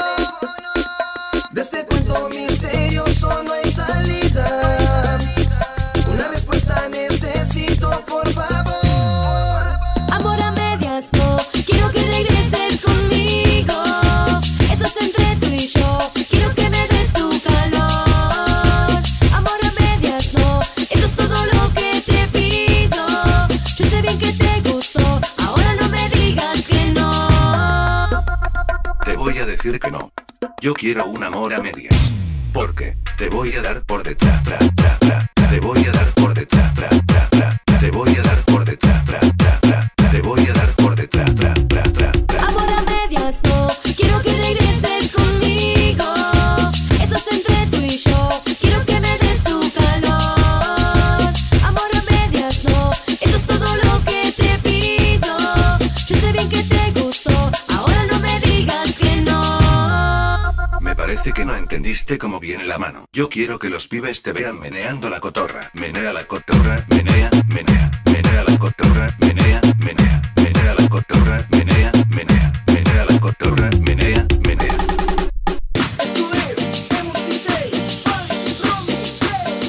De este punto misterioso no hay salida. Una respuesta necesito, por favor. Amor a medias, no quiero que regreses conmigo. Eso es entre tú y yo. Quiero que me des tu calor. Amor a medias, no, eso es todo lo que te pido. Yo sé bien que te gustó, ahora no me digas que no. Te voy a decir que no. Yo quiero un amor a medias. Porque te voy a dar por detrás, tra, tra, tra, tra. Te voy a dar por detrás, tra, tra, tra, tra. Te voy a dar por detrás, tra, tra, tra, tra. Te voy a dar por detrás, tra, tra, tra, tra. Amor a medias, no quiero que regreses conmigo. Eso es entre tú y yo. Quiero que me des tu calor. Amor a medias, no, eso es todo lo que te pido. Yo sé bien que te gustó, ahora no me digas que no. Me parece que no entendiste cómo viene la mano. Yo quiero que los pibes te vean meneando la cotorra. Menea la cotorra, menea, menea. Menea la cotorra, menea, menea. Menea la cotorra, menea, menea. Menea la cotorra, menea, menea. Esto es Emus DJ, Fabis, Romy, Play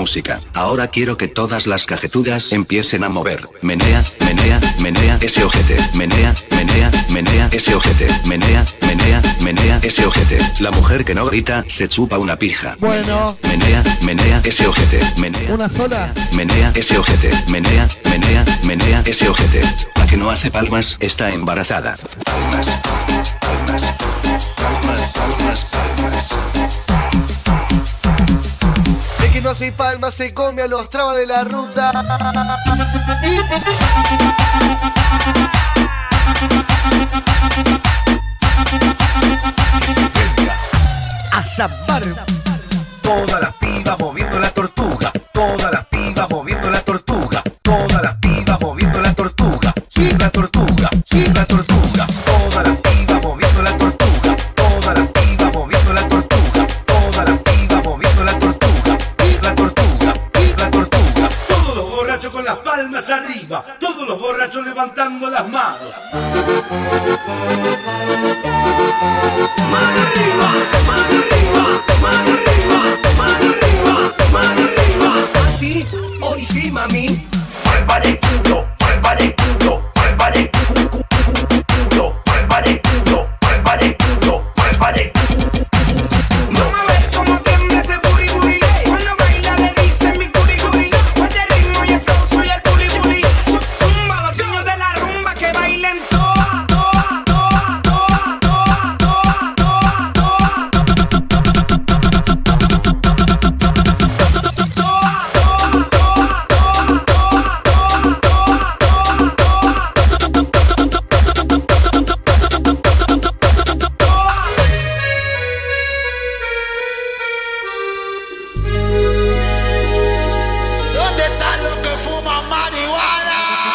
música. Ahora quiero que todas las cajetudas empiecen a mover. Menea, menea, menea ese ojete. Menea, menea, menea ese ojete. Menea, menea, menea ese ojete. La mujer que no grita se chupa una pija. Bueno. Menea, menea ese ojete. Menea. ¿Una sola? Menea ese ojete. Menea, menea, menea ese ojete. La que no hace palmas está embarazada. Palmas, palmas, palmas, palmas, palmas. El que no hace palmas se come a los trabas de la ruta. Que se venga a zambar. Todas las pibas moviendo la tortuga. Todas las pibas moviendo la tortuga. Todas las pibas moviendo la tortuga. La tortuga, la tortuga. Todas las pibas moviendo la tortuga. Todas las pibas moviendo la tortuga. Todas las pibas moviendo la tortuga. La tortuga, la tortuga. Todos los borrachos con las palmas arriba. Todos los borrachos levantando las manos. Mano arriba, mano arriba, mano arriba, mano arriba, mano arriba. Así, hoy sí, mami. Prueba de culo, prueba de culo, prueba de culo, prueba de culo, prueba de culo, prueba de culo. Vamos a ver cómo tiembla ese booty booty. Cuando baila le dicen mi booty booty. Con el ritmo y el flow soy el booty booty. Zumba los niños de la rumba que bailen toa, toa, toa, toa, toa, toa, toa, toa. ¿Dónde están los que fuman marihuana?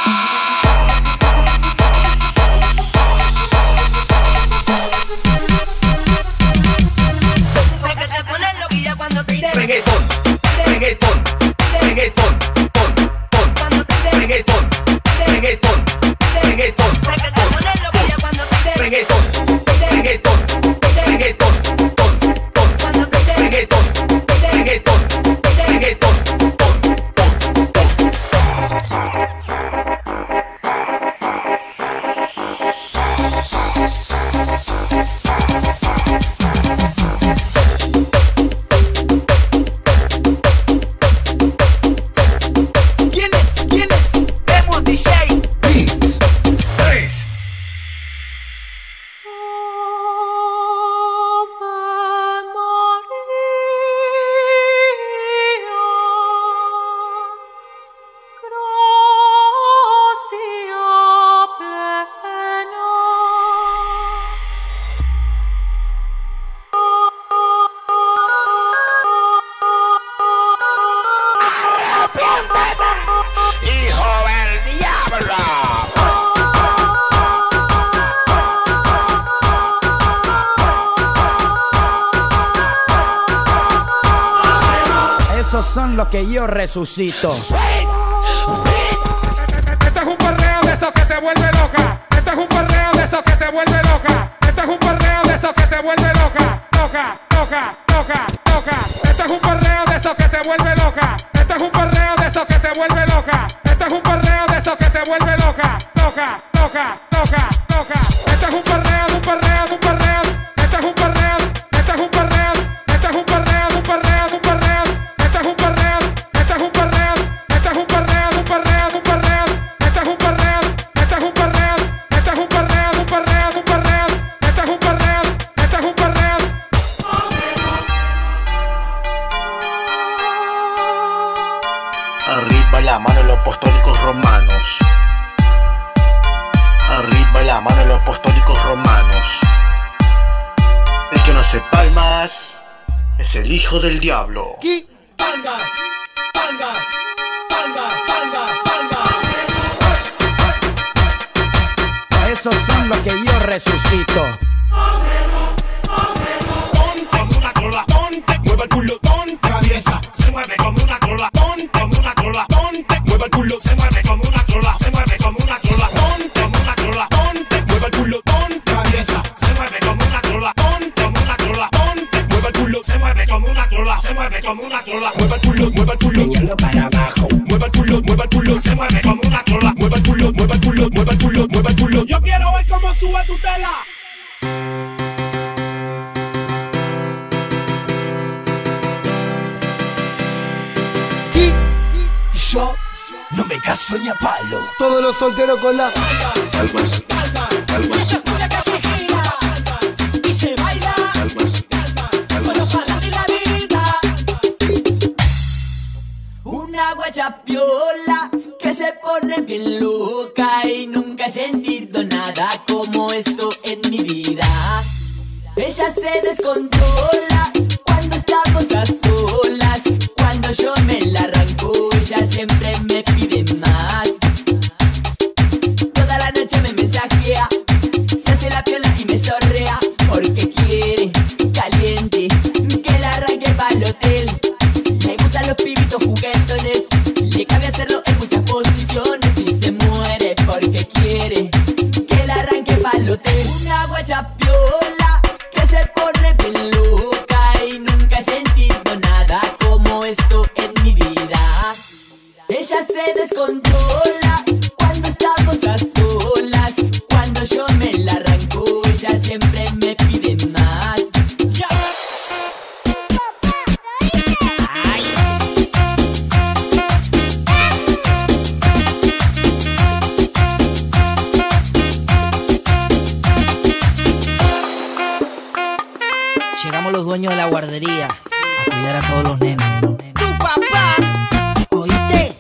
Reggaetón, reggaetón, reggaetón, ton, ton. Reggaetón, reggaetón, reggaetón, ton, reggaetón, reggaetón, reggaetón, ton, ton. Reggaetón, reggaetón, reggaetón, ton, ton, ton. ¿Quién es? ¿Quién es? Demo DJ. Beats. 3. ¡Hijo del diablo! Esos son los que yo resucito. Esto es un perreo de esos que te vuelve loca. Esto es un perreo de esos que te vuelve loca. Esto es un perreo de esos que te vuelve loca. Loca, loca, loca, loca. Esto es un perreo de esos que te vuelve loca. Esto es un perreo de esos que te vuelve loca. Esto es un perreo de esos que te vuelve loca. Loca, loca, loca, loca. Esto es un perreo, un perreo, un perreo. Esto es un perreo, esto es un perreo. Esto es un perreo, un perreo, un perreo. Esto es un perreo, esto es un perreo. Esto es un perreo, un perreo, un perreo. Esto es un perreo, esto es un perreo. Esto es un perreo, un perreo, un perreo. Esto es un perreo, esto es un perreo. Arriba la mano los apostólicos romanos. Arriba la mano los apostólicos romanos. El que no hace palmas es el hijo del diablo. Palmas, palmas, palmas, palmas, palmas. Esos son los que yo resucito. Ponte como una trola, ponte, mueve el culo, ponte, traviesa, se mueve como una trola, ponte como una trola, ponte, mueve el culo, se mueve como una trola, se mueve como una trola, ponte como una trola, ponte, mueve el culo, ponte, traviesa, se mueve como una trola, ponte como una trola, ponte, mueve el culo, se mueve como una trola, se mueve como una trola, mueve el culo, mueve el culo, culo para abajo. Mueve el culo, se mueve como una trola. Mueve el culo, mueve el culo, mueve el culo, mueve el culo. Yo quiero ver cómo sube tu tela. Yo no me caso ni a palo. Todos los solteros con la Palmas, palmas, Escucha que se gira y se baila con los palas de la vida. Una guacha piola que se pone bien loca y nunca he sentido nada como esto en mi vida. Ella se descontrola cuando estamos a solas. Cuando yo me la arranco, ella siempre me pide más. Toda la noche me mensajea, se hace la piola y me sorrea, porque quiere caliente que la arranque pa'l hotel. Me gustan los pibitos juguetones, le cabe hacerlo en muchas posiciones y se muere porque quiere que la arranque pa'l hotel. Una guacha piola que se pone bien loca y nunca he sentido nada como esto en mi vida. Ella se descontrola cuando estamos a solas. Cuando yo me la arranco, ella siempre me pide más. Llegamos los dueños de la guardería a cuidar a todos los nenes. ¡Tu papá! ¿Oíste?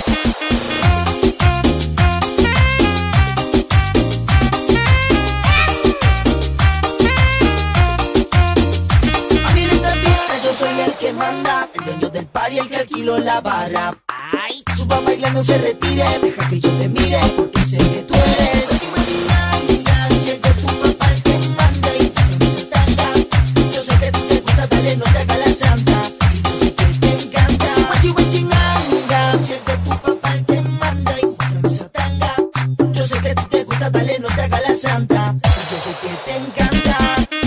A mí en esta fiesta yo soy el que manda, el dueño del party, el que alquiló la barra. Ay, suba baila, no se retire, deja que yo te mire, porque sé que tú eres. Llegó tu papá el que manda y no se tanga. Yo sé que tú te gusta, dale, no te hagas la santa. Si yo sé que te encanta. Llegó tu papá el que manda y no se tanga. Yo sé que tú te gusta, dale, no te hagas la santa. Si yo sé que te encanta.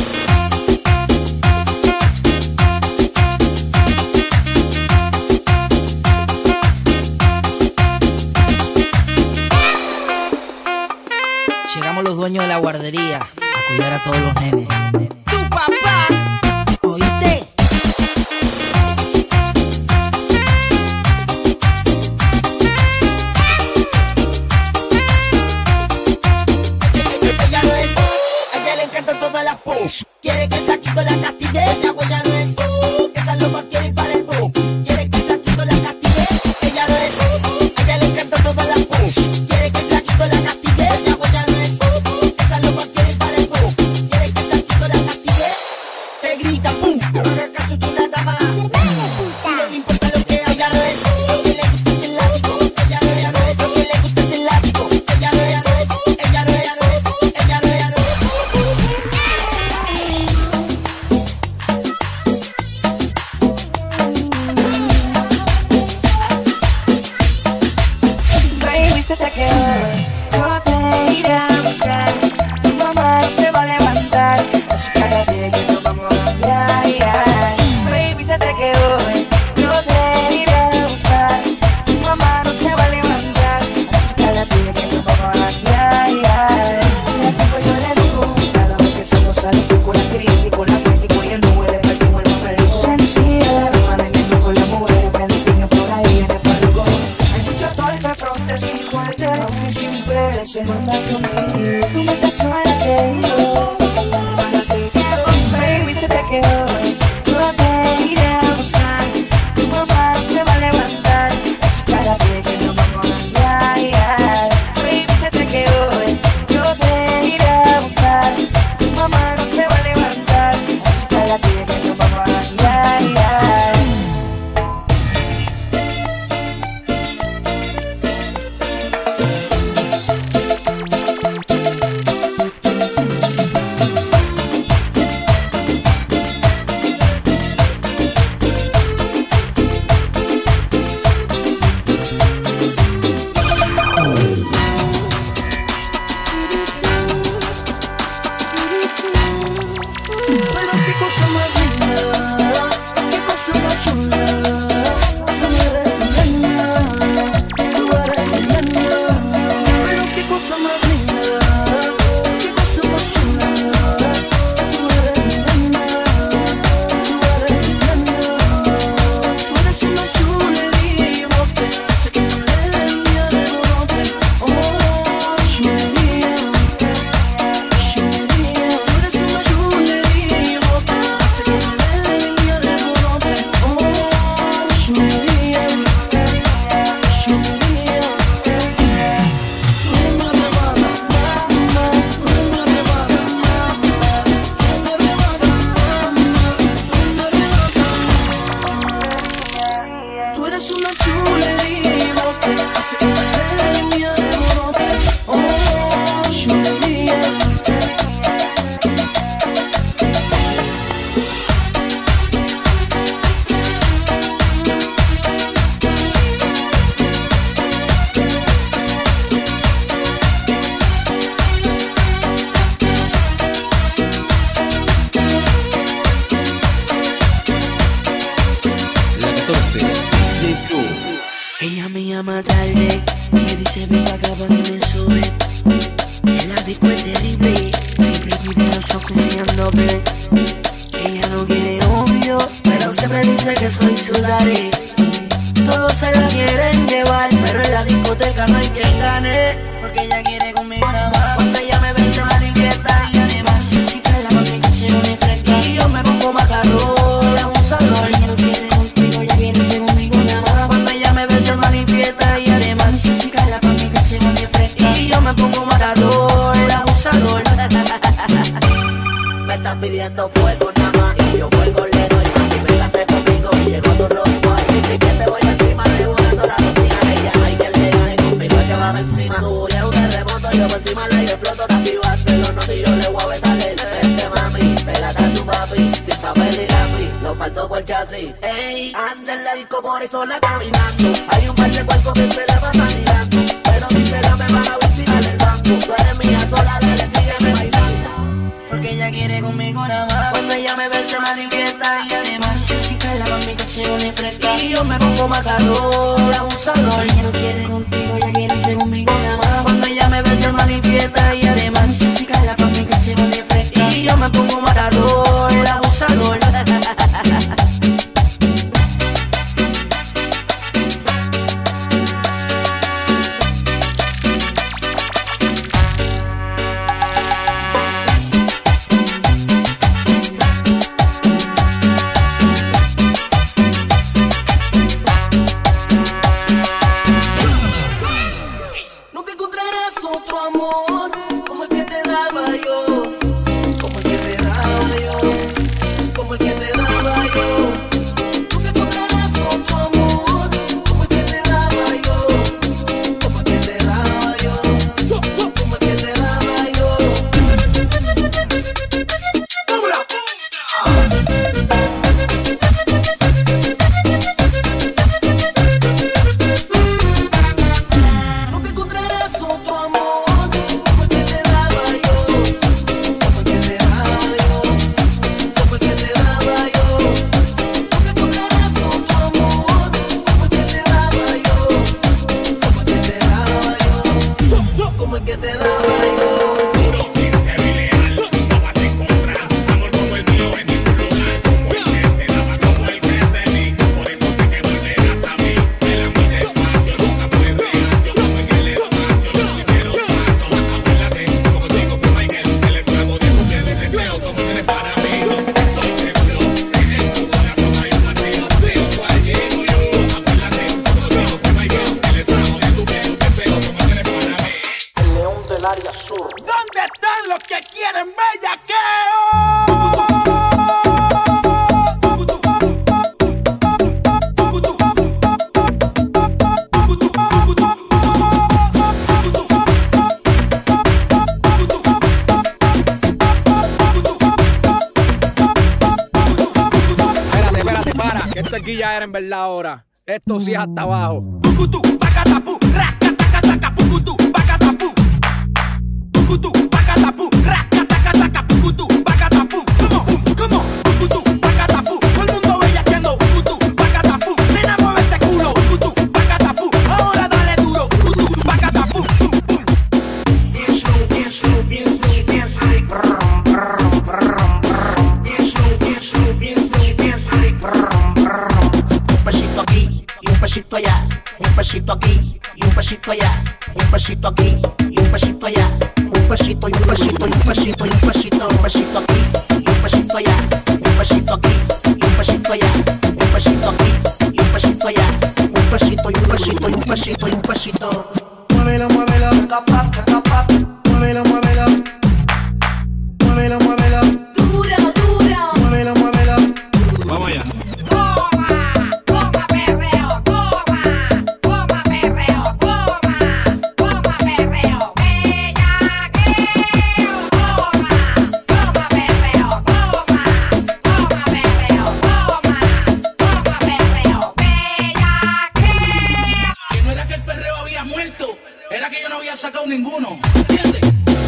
Llegamos los dueños de la guardería a cuidar a todos los nenes. ¡Tu papá! ¿Oíste? Ella no es, a ella le encantan todas las pos. Quiere que el taquito la castigue. Ella no es, esa loba quiere ir para el bo. Quiere que el taquito la castigue. Ella no es, a ella le encantan todas las pos. Quiere que el taquito la castigue. Ella no es, esa loba quiere ir para el bo. Quiere que el taquito la castigue. Te grita, pum, no hagas caso, es una dama. No le importa lo que haga. Ella no es, lo que le gusta es el látigo. Ella no es, lo que le gusta es el látigo. Ella no es, ella no es, ella no es, ella no es, ella no es. Baby, te quedó, no te iré a buscar. Tu mamá no se va a levantar, así cállate que nos vamos a bailar. Baby, te quedó, no te iré a buscar. Tu mamá no se va a levantar, así cállate que nos vamos a bailar. La culpa yo le digo, cada vez que se nos sale con la crítica, con la crítica y el nube le partimos el papel. Sencilla, la madre me con la mujer, pendiente por ahí en el parruco. Hay mucho torpe, fronte sin muerte, aunque siempre se manda conmigo. Tú me estás sola que yo, hermana te quiero. Baby, te quedo, no te iré a buscar. Tu mamá no se va a levantar, así cállate que nos vamos a bailar. Baby, te quedo, yo te iré a buscar. Tu mamá no se va a levantar, así cállate que nos vamos a bailar. me pongo matador, abusador. Me estás pidiendo fuego nada más y yo fuego le doy. Mami, véngase conmigo y llego a tu ropa. Y que te voy encima devorando la cocina. Ella hay que le gane conmigo es que va encima. Tú es un terremoto, yo por encima del aire floto. Te activarse los notos y yo le voy a besar el frente, mami. Pégate a tu papi, sin papel y lápiz. Lo parto por chasis. Ey, anda en la disco por ahí sola caminando. Hay un par de cuerpos que se la pasan mirando. Pero si se la me van a visitar el banco. Tú eres mía sola, dale, sígueme bailando. Porque ella quiere conmigo nada más. Cuando ella me ve se manifiesta. Y además necesita la conmigo se pone fresca. Y yo me pongo matador, abusador. Ella no quiere contigo, ella quiere irse conmigo nada más. Cuando ella me ve se manifiesta. Y además necesita la conmigo se pone fresca. Y yo me pongo matador, abusador. Ya era en verdad ahora. Esto sí es hasta abajo. Un pesito aquí y un pesito allá, un pesito aquí y un pesito allá, un pesito y un pesito y un pesito y un pesito, un pesito aquí y un pesito allá, un pesito aquí y un pesito allá, un pesito aquí y un pesito allá, un pesito y un pesito y un pesito y un pesito. Muévelo, muévelo, capap, capap, muévelo, muévelo, muévelo, muévelo, duro, duro, muévelo, muévelo. Vamos allá. Sacado ninguno, ¿entiendes?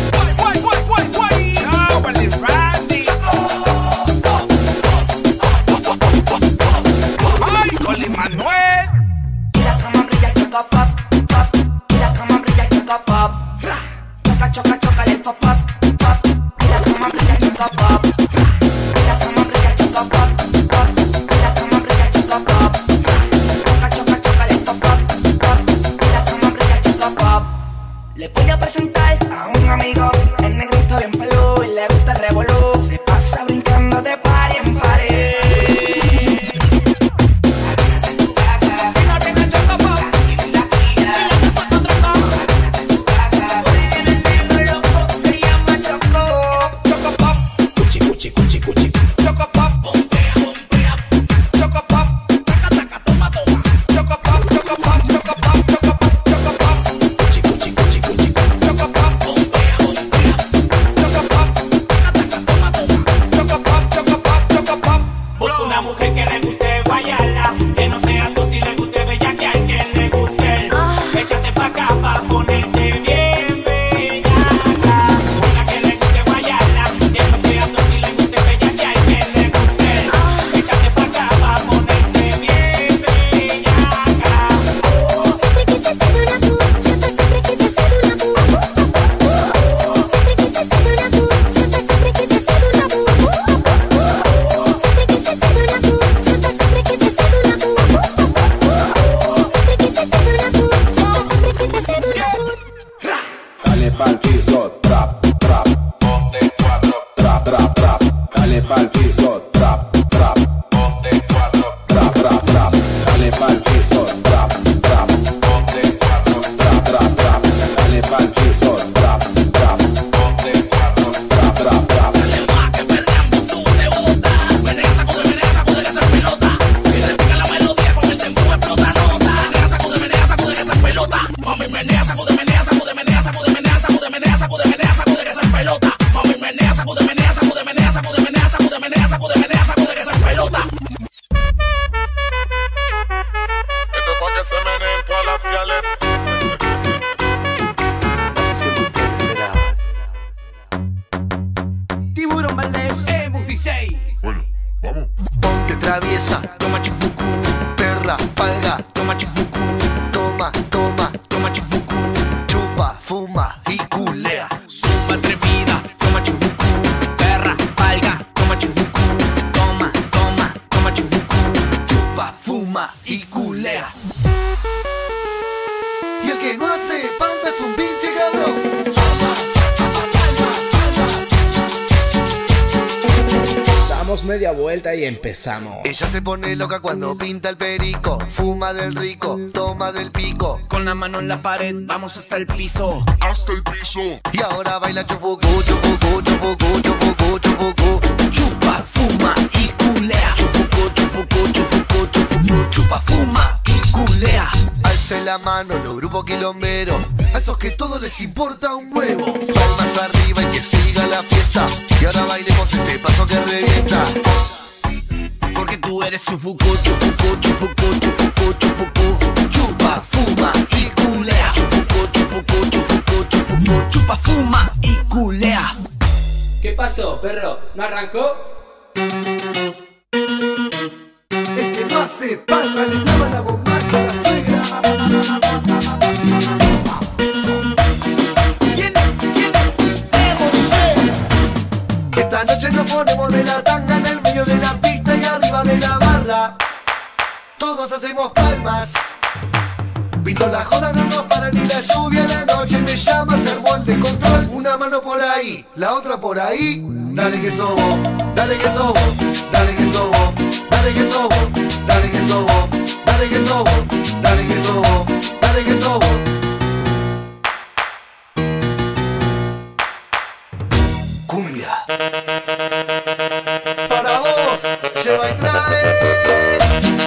¡Ay, Oli Manuel! Y la cama brilla, choca, pop, pop. Y la cama brilla, choca, pop. Choca, choca, choca, el pop, pop, pop. Y la cama brilla, choca, pop. Y la cama brilla, choca, pop, pop. Y la cama brilla, choca, pop. Choca, choca, choca, el pop, pop, pop. Y la cama brilla, choca, pop. Le voy a presentar a un amigo, el negrito bien peludo y le gusta el revolú. Se pasa brincando de pared en pared. Si no tiene choco pop, y la Dale pa'l piso, trap, trap. Ponte cuatro, trap, trap, trap. Dale pa'l piso, trap, trap. Ponte cuatro, trap, trap, trap. Dale pa'l piso, trap, trap. Ponte cuatro, trap, trap, trap. Dale pa'l piso, trap, trap. Ponte cuatro, trap, trap, trap. Dale más que perreando tú te botas. Menea, sacude que esa pelota. Y repica la melodía con el tempo explota nota. Menea, sacude que esa pelota. Mami, menea, sacude que esa pelota. Mami, menea, sacude que esa pelota. Esto es pa' que se meneen todas las fiales. Tiburón Valdés, Emus DJ. Bueno, vamos. Ponte traviesa, Toma chufucu, perra, palga, toma chufucu, toma, toma, toma chufucu, chupa, fuma y culea. zumba atrevida, toma chufucu, perra, palga, toma chufucu, toma, toma, toma chufucu, Chupa, fuma y culea. Y el que no hace palma es un pinche cabrón. Damos media vuelta y empezamos. Ella se pone loca cuando pinta el perico, fuma del rico, toma del pico. con la mano en la pared, vamos hasta el piso. Hasta el piso. Y ahora baila chufucu, chufucu, chufucu, chufucu, chufucu. Chupa, fuma y culea. Chufucu, chufucu, chufucu, chufucu. Chupa, fuma y culea. Alce la mano los grupos quilomberos, a esos que todo les importa un huevo. Palmas arriba y que siga la fiesta. Y ahora bailemos este paso que revienta. Porque tú eres chufucu, chufucu, chufucu, chufucu, chufucu. Chupa, fuma y culea. Chufucu, chufucu, chufucu, chufucu. Chupa, fuma y culea. ¿Qué pasó, perro? ¿No arrancó? El que no hace palma le lava la bombacha a la suegra. ¿Quién es? Esta noche nos ponemos de la tanga en el medio de la pista y arriba de la barra. Todos hacemos palmas. Pinto la joda, no nos para ni la lluvia. La noche me llama, se armó el descontrol. Una mano por ahí, la otra por ahí. Dale que sobo, dale que sobo, dale que sobo, dale que sobo, dale que sobo, dale que sobo, dale que sobo, dale que sobo. Cumbia. Para vos, lleva y trae.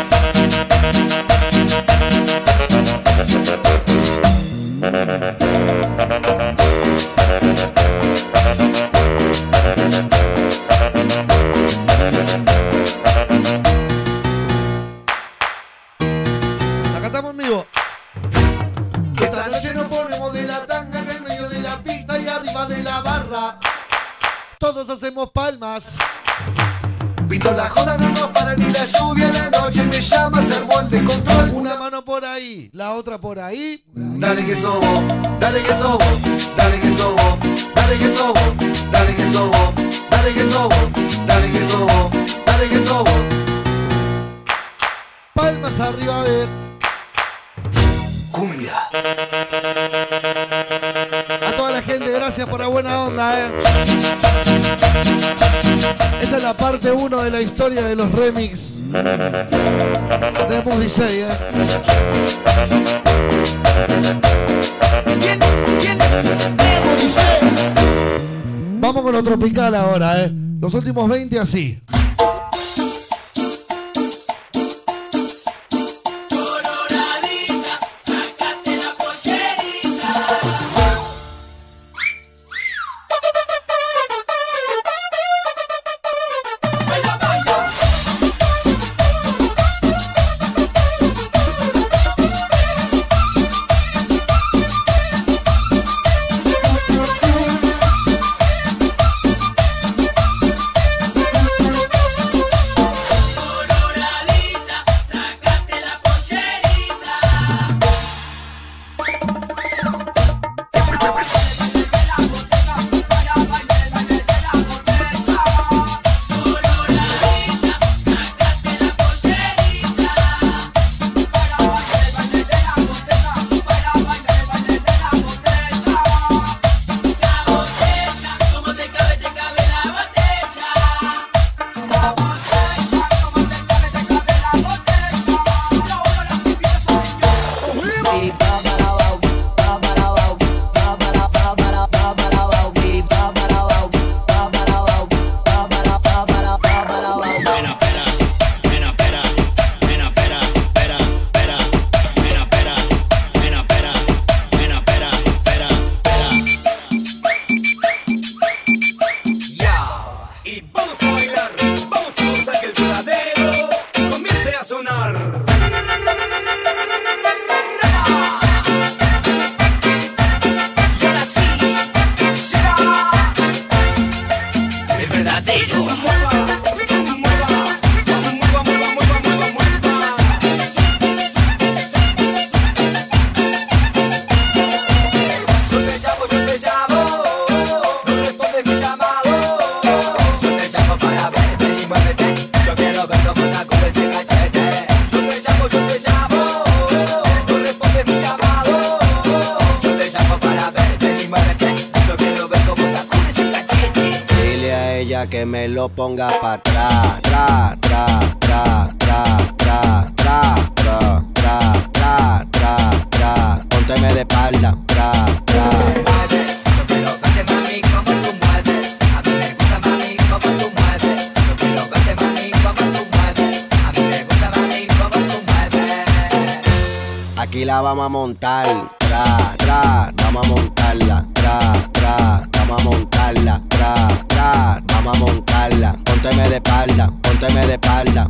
La cantamos en vivo. Esta noche nos ponemos de la tanga en el medio de la pista y arriba de la barra. Todos hacemos palmas. Pinto la joda, no nos para ni la lluvia. La noche me llama, se armó el descontrol. Una mano por ahí, la otra por ahí. Dale que sobo, dale que sobo, dale que sobo, dale que sobo, dale que sobo, dale que sobo, dale que sobo, dale que sobo. Palmas arriba, a ver. Cumbia. A toda la gente, gracias por la buena onda, Esta es la parte 1 de la historia de los remix de Emus DJ, Vamos con lo tropical ahora, Los últimos 20 así. pa' que me lo ponga pa' atrás. Tra, tra, tra, tra, tra, tra, tra, tra, tra, tra, tra. Pónteme de espalda. Tra, tra. Aquí la vamos a montar, tra, tra, vamos a montarla, tra, tra, vamos a montarla, tra, tra, vamos a montarla. Pónteme de espalda, pónteme de espalda.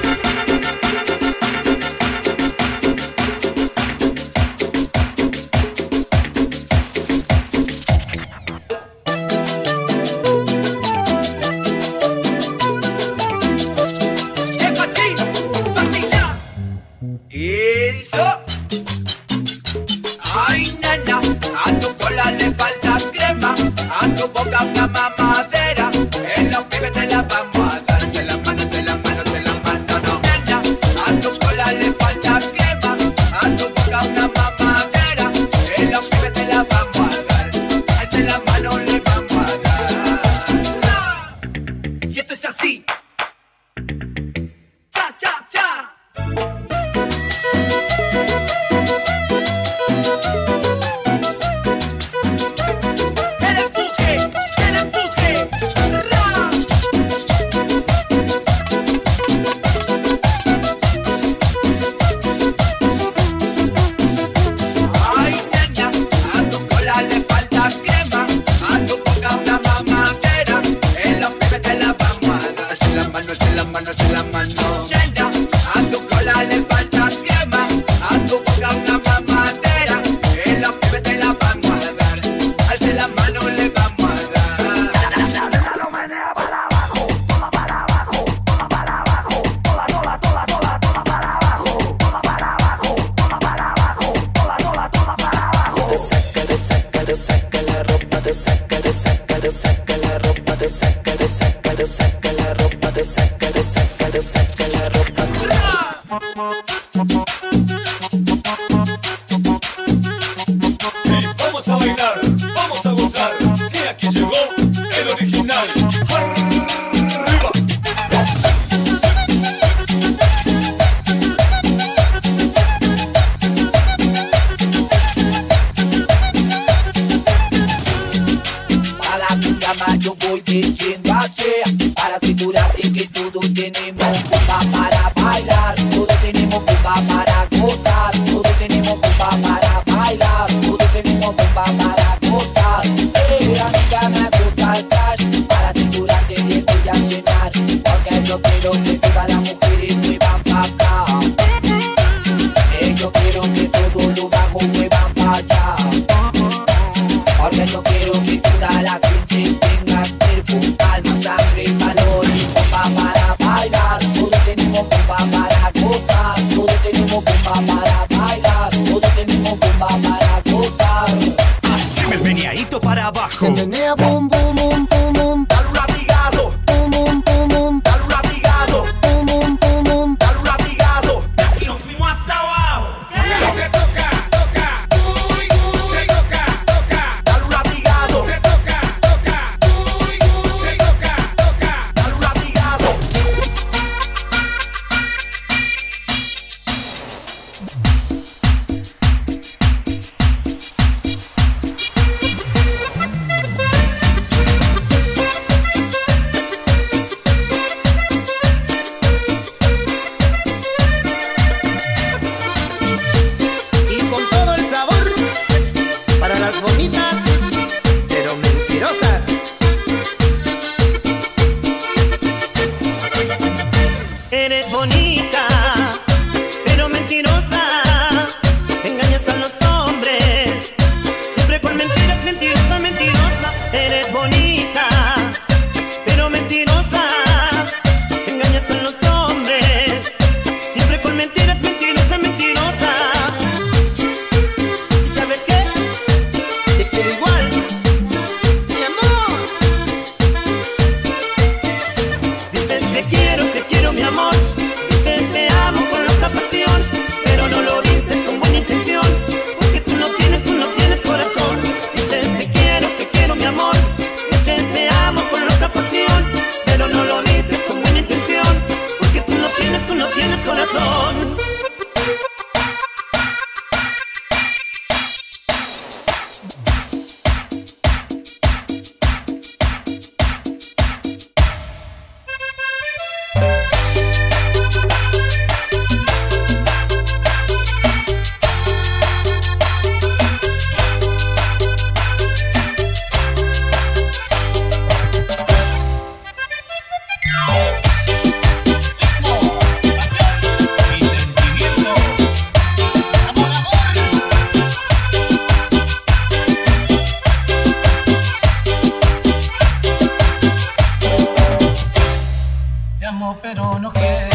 Eso. Ay, nena, a tu cola le falta crema, a tu boca una mamadera. En los pibes te la vamos a dar, de la mano, de la mano, de la mano, no. Nena, a tu cola le falta crema, a tu boca una mamadera. En los pibes te la vamos a dar, de la mano le vamos a dar. Y esto es así. Cha, cha, cha. Saca la ropa, te saca la ropa, te saca la ropa, te saca la ropa. Vamos a bailar, vamos a gozar, que aquí llegó el original. ¡Arriba! Yo voy diciendo así, para asegurarte que todos tenemos bomba para bailar, todos tenemos bomba para gozar, todos tenemos bomba para bailar, todos tenemos bomba para gozar. Amiga, me gusta el cash, para asegurarte que voy a llenar, porque yo quiero que todas las mujeres muevan para acá. Yo quiero que todos los bajos muevan para allá, porque yo quiero que toda la gente tenga cuerpo, alma, sangre, valor y bomba para bailar. Todos tenemos bomba para gozar, todos tenemos bomba para bailar, todos tenemos bomba para gozar. Así me meneadito para abajo. Se menea boom boom boom boom boom. Dale un latigazo. Boom boom boom boom. Dale un latigazo. Boom boom boom boom. Dale un latigazo. De aquí nos fuimos hasta abajo. Se toca, toca, uy, se toca, toca. Dale un latigazo. Se toca, toca, uy, se toca, toca. Dale un latigazo. Y con todo el sabor para las bonitas pero mentirosas. Eres bonita, pero mentirosa. Engañas a los hombres, siempre con mentiras, mentirosa, mentirosa. Eres bonita, pero mentirosa. Engañas a los hombres, siempre con mentiras, mentirosa, mentirosa. ¿Y sabes qué? Te quiero igual, mi amor. Dices te quiero mi amor. Dices te amo con loca pasión, pero no lo dices con buena intención, porque tú no tienes corazón. Dices te quiero mi amor. pero no quiero.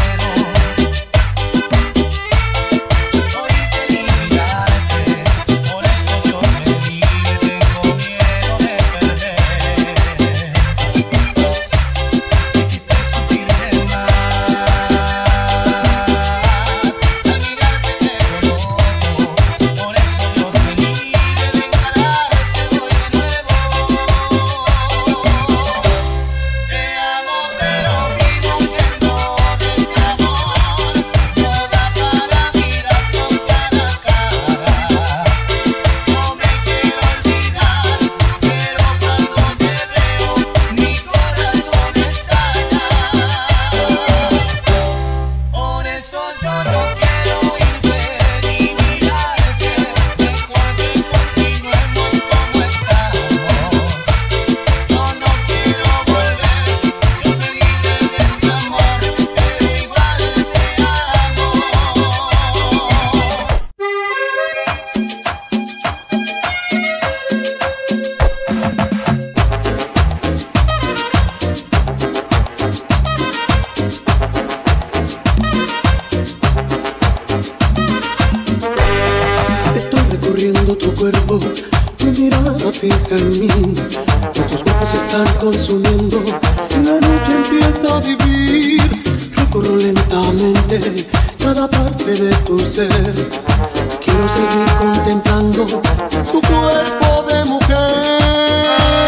Tu cuerpo, tu mirada fija en mí, nuestros cuerpos se están consumiendo y la noche empieza a vivir. Recorro lentamente cada parte de tu ser, quiero seguir contemplando tu cuerpo de mujer.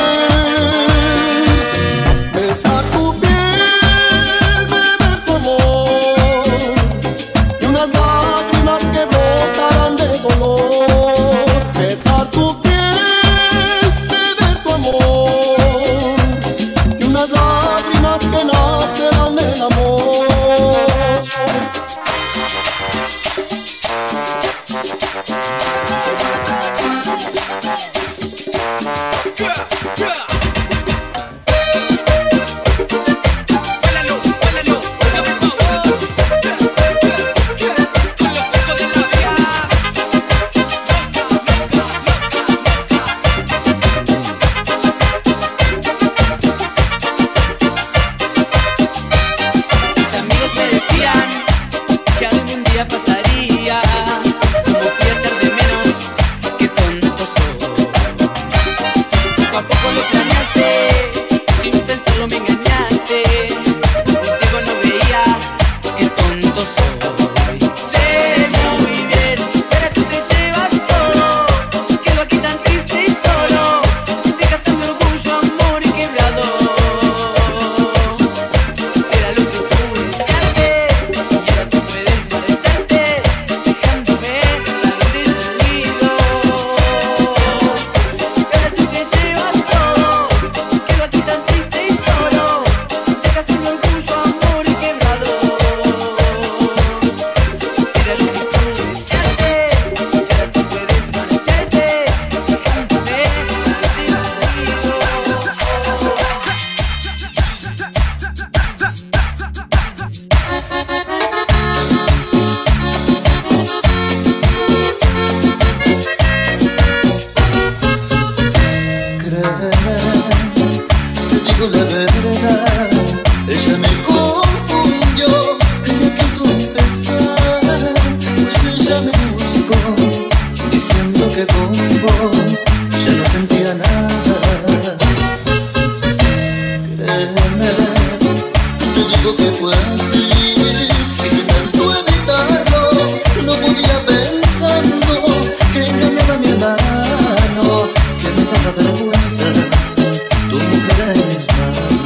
Besar tu piel, beber tu amor y unas lágrimas que brotarán de dolor. Besar tu piel, beber tu amor y unas lágrimas que nacerán del amor. Que con vos ya no sentía nada. Créeme, te digo que fue así, y intento evitarlo, no podía pensando que engañaba a mi hermano, que me daba vergüenza, tu mujer en mis manos.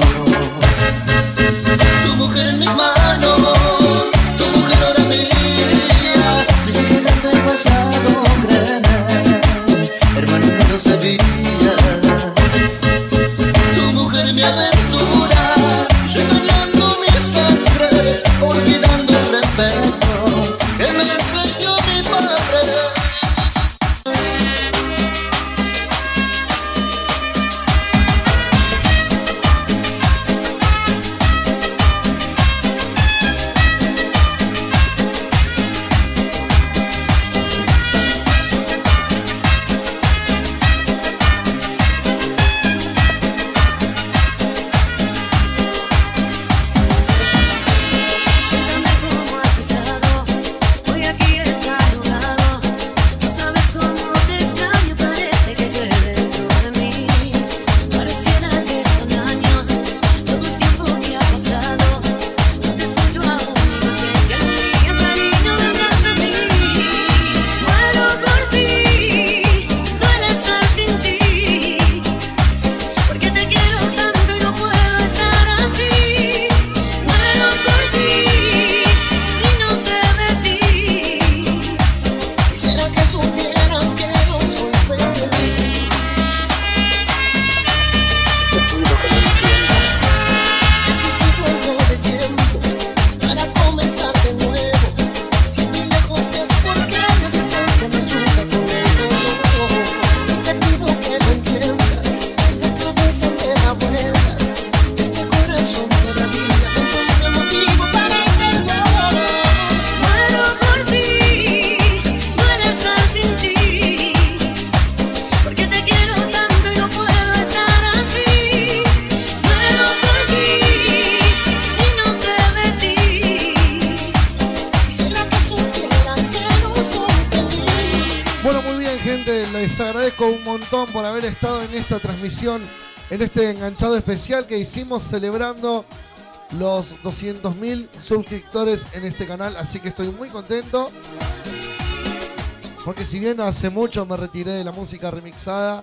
Les agradezco un montón por haber estado en esta transmisión, en este enganchado especial que hicimos celebrando los 200.000 suscriptores en este canal. Así que estoy muy contento. Porque si bien hace mucho me retiré de la música remixada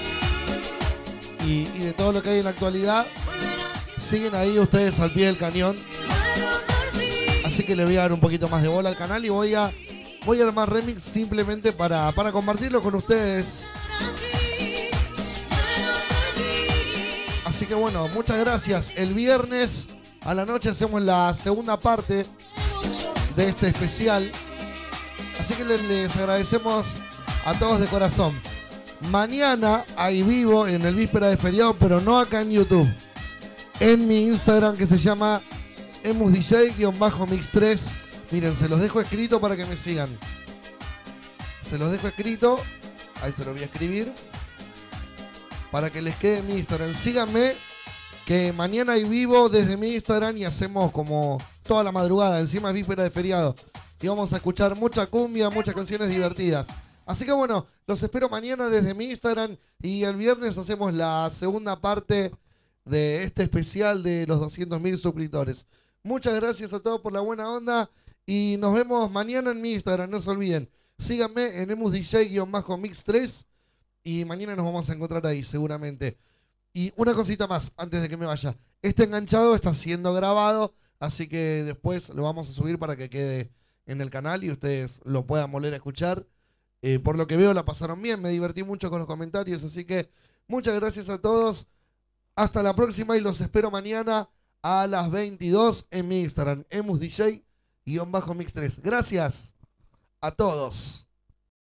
y de todo lo que hay en la actualidad, siguen ahí ustedes al pie del cañón. Así que le voy a dar un poquito más de bola al canal y voy a armar remix simplemente para compartirlo con ustedes. Así que bueno, muchas gracias. El viernes a la noche hacemos la segunda parte de este especial. Así que les agradecemos a todos de corazón. Mañana hay vivo en el víspera de feriado, pero no acá en YouTube. En mi Instagram que se llama emusdj_mix3. Miren, se los dejo escrito para que me sigan. Se los dejo escrito. Ahí se los voy a escribir. Para que les quede en mi Instagram. Síganme, que mañana hay vivo desde mi Instagram y hacemos como toda la madrugada. Encima es víspera de feriado. Y vamos a escuchar mucha cumbia, muchas canciones divertidas. Así que bueno, los espero mañana desde mi Instagram. Y el viernes hacemos la segunda parte de este especial de los 200.000 suscriptores. Muchas gracias a todos por la buena onda. Y nos vemos mañana en mi Instagram, no se olviden. Síganme en emusdj_mix3 y mañana nos vamos a encontrar ahí seguramente. Y una cosita más antes de que me vaya. Este enganchado está siendo grabado, así que después lo vamos a subir para que quede en el canal y ustedes lo puedan volver a escuchar. Por lo que veo la pasaron bien, me divertí mucho con los comentarios, así que muchas gracias a todos. Hasta la próxima y los espero mañana a las 22 en mi Instagram, emusdj_mix3. Gracias a todos.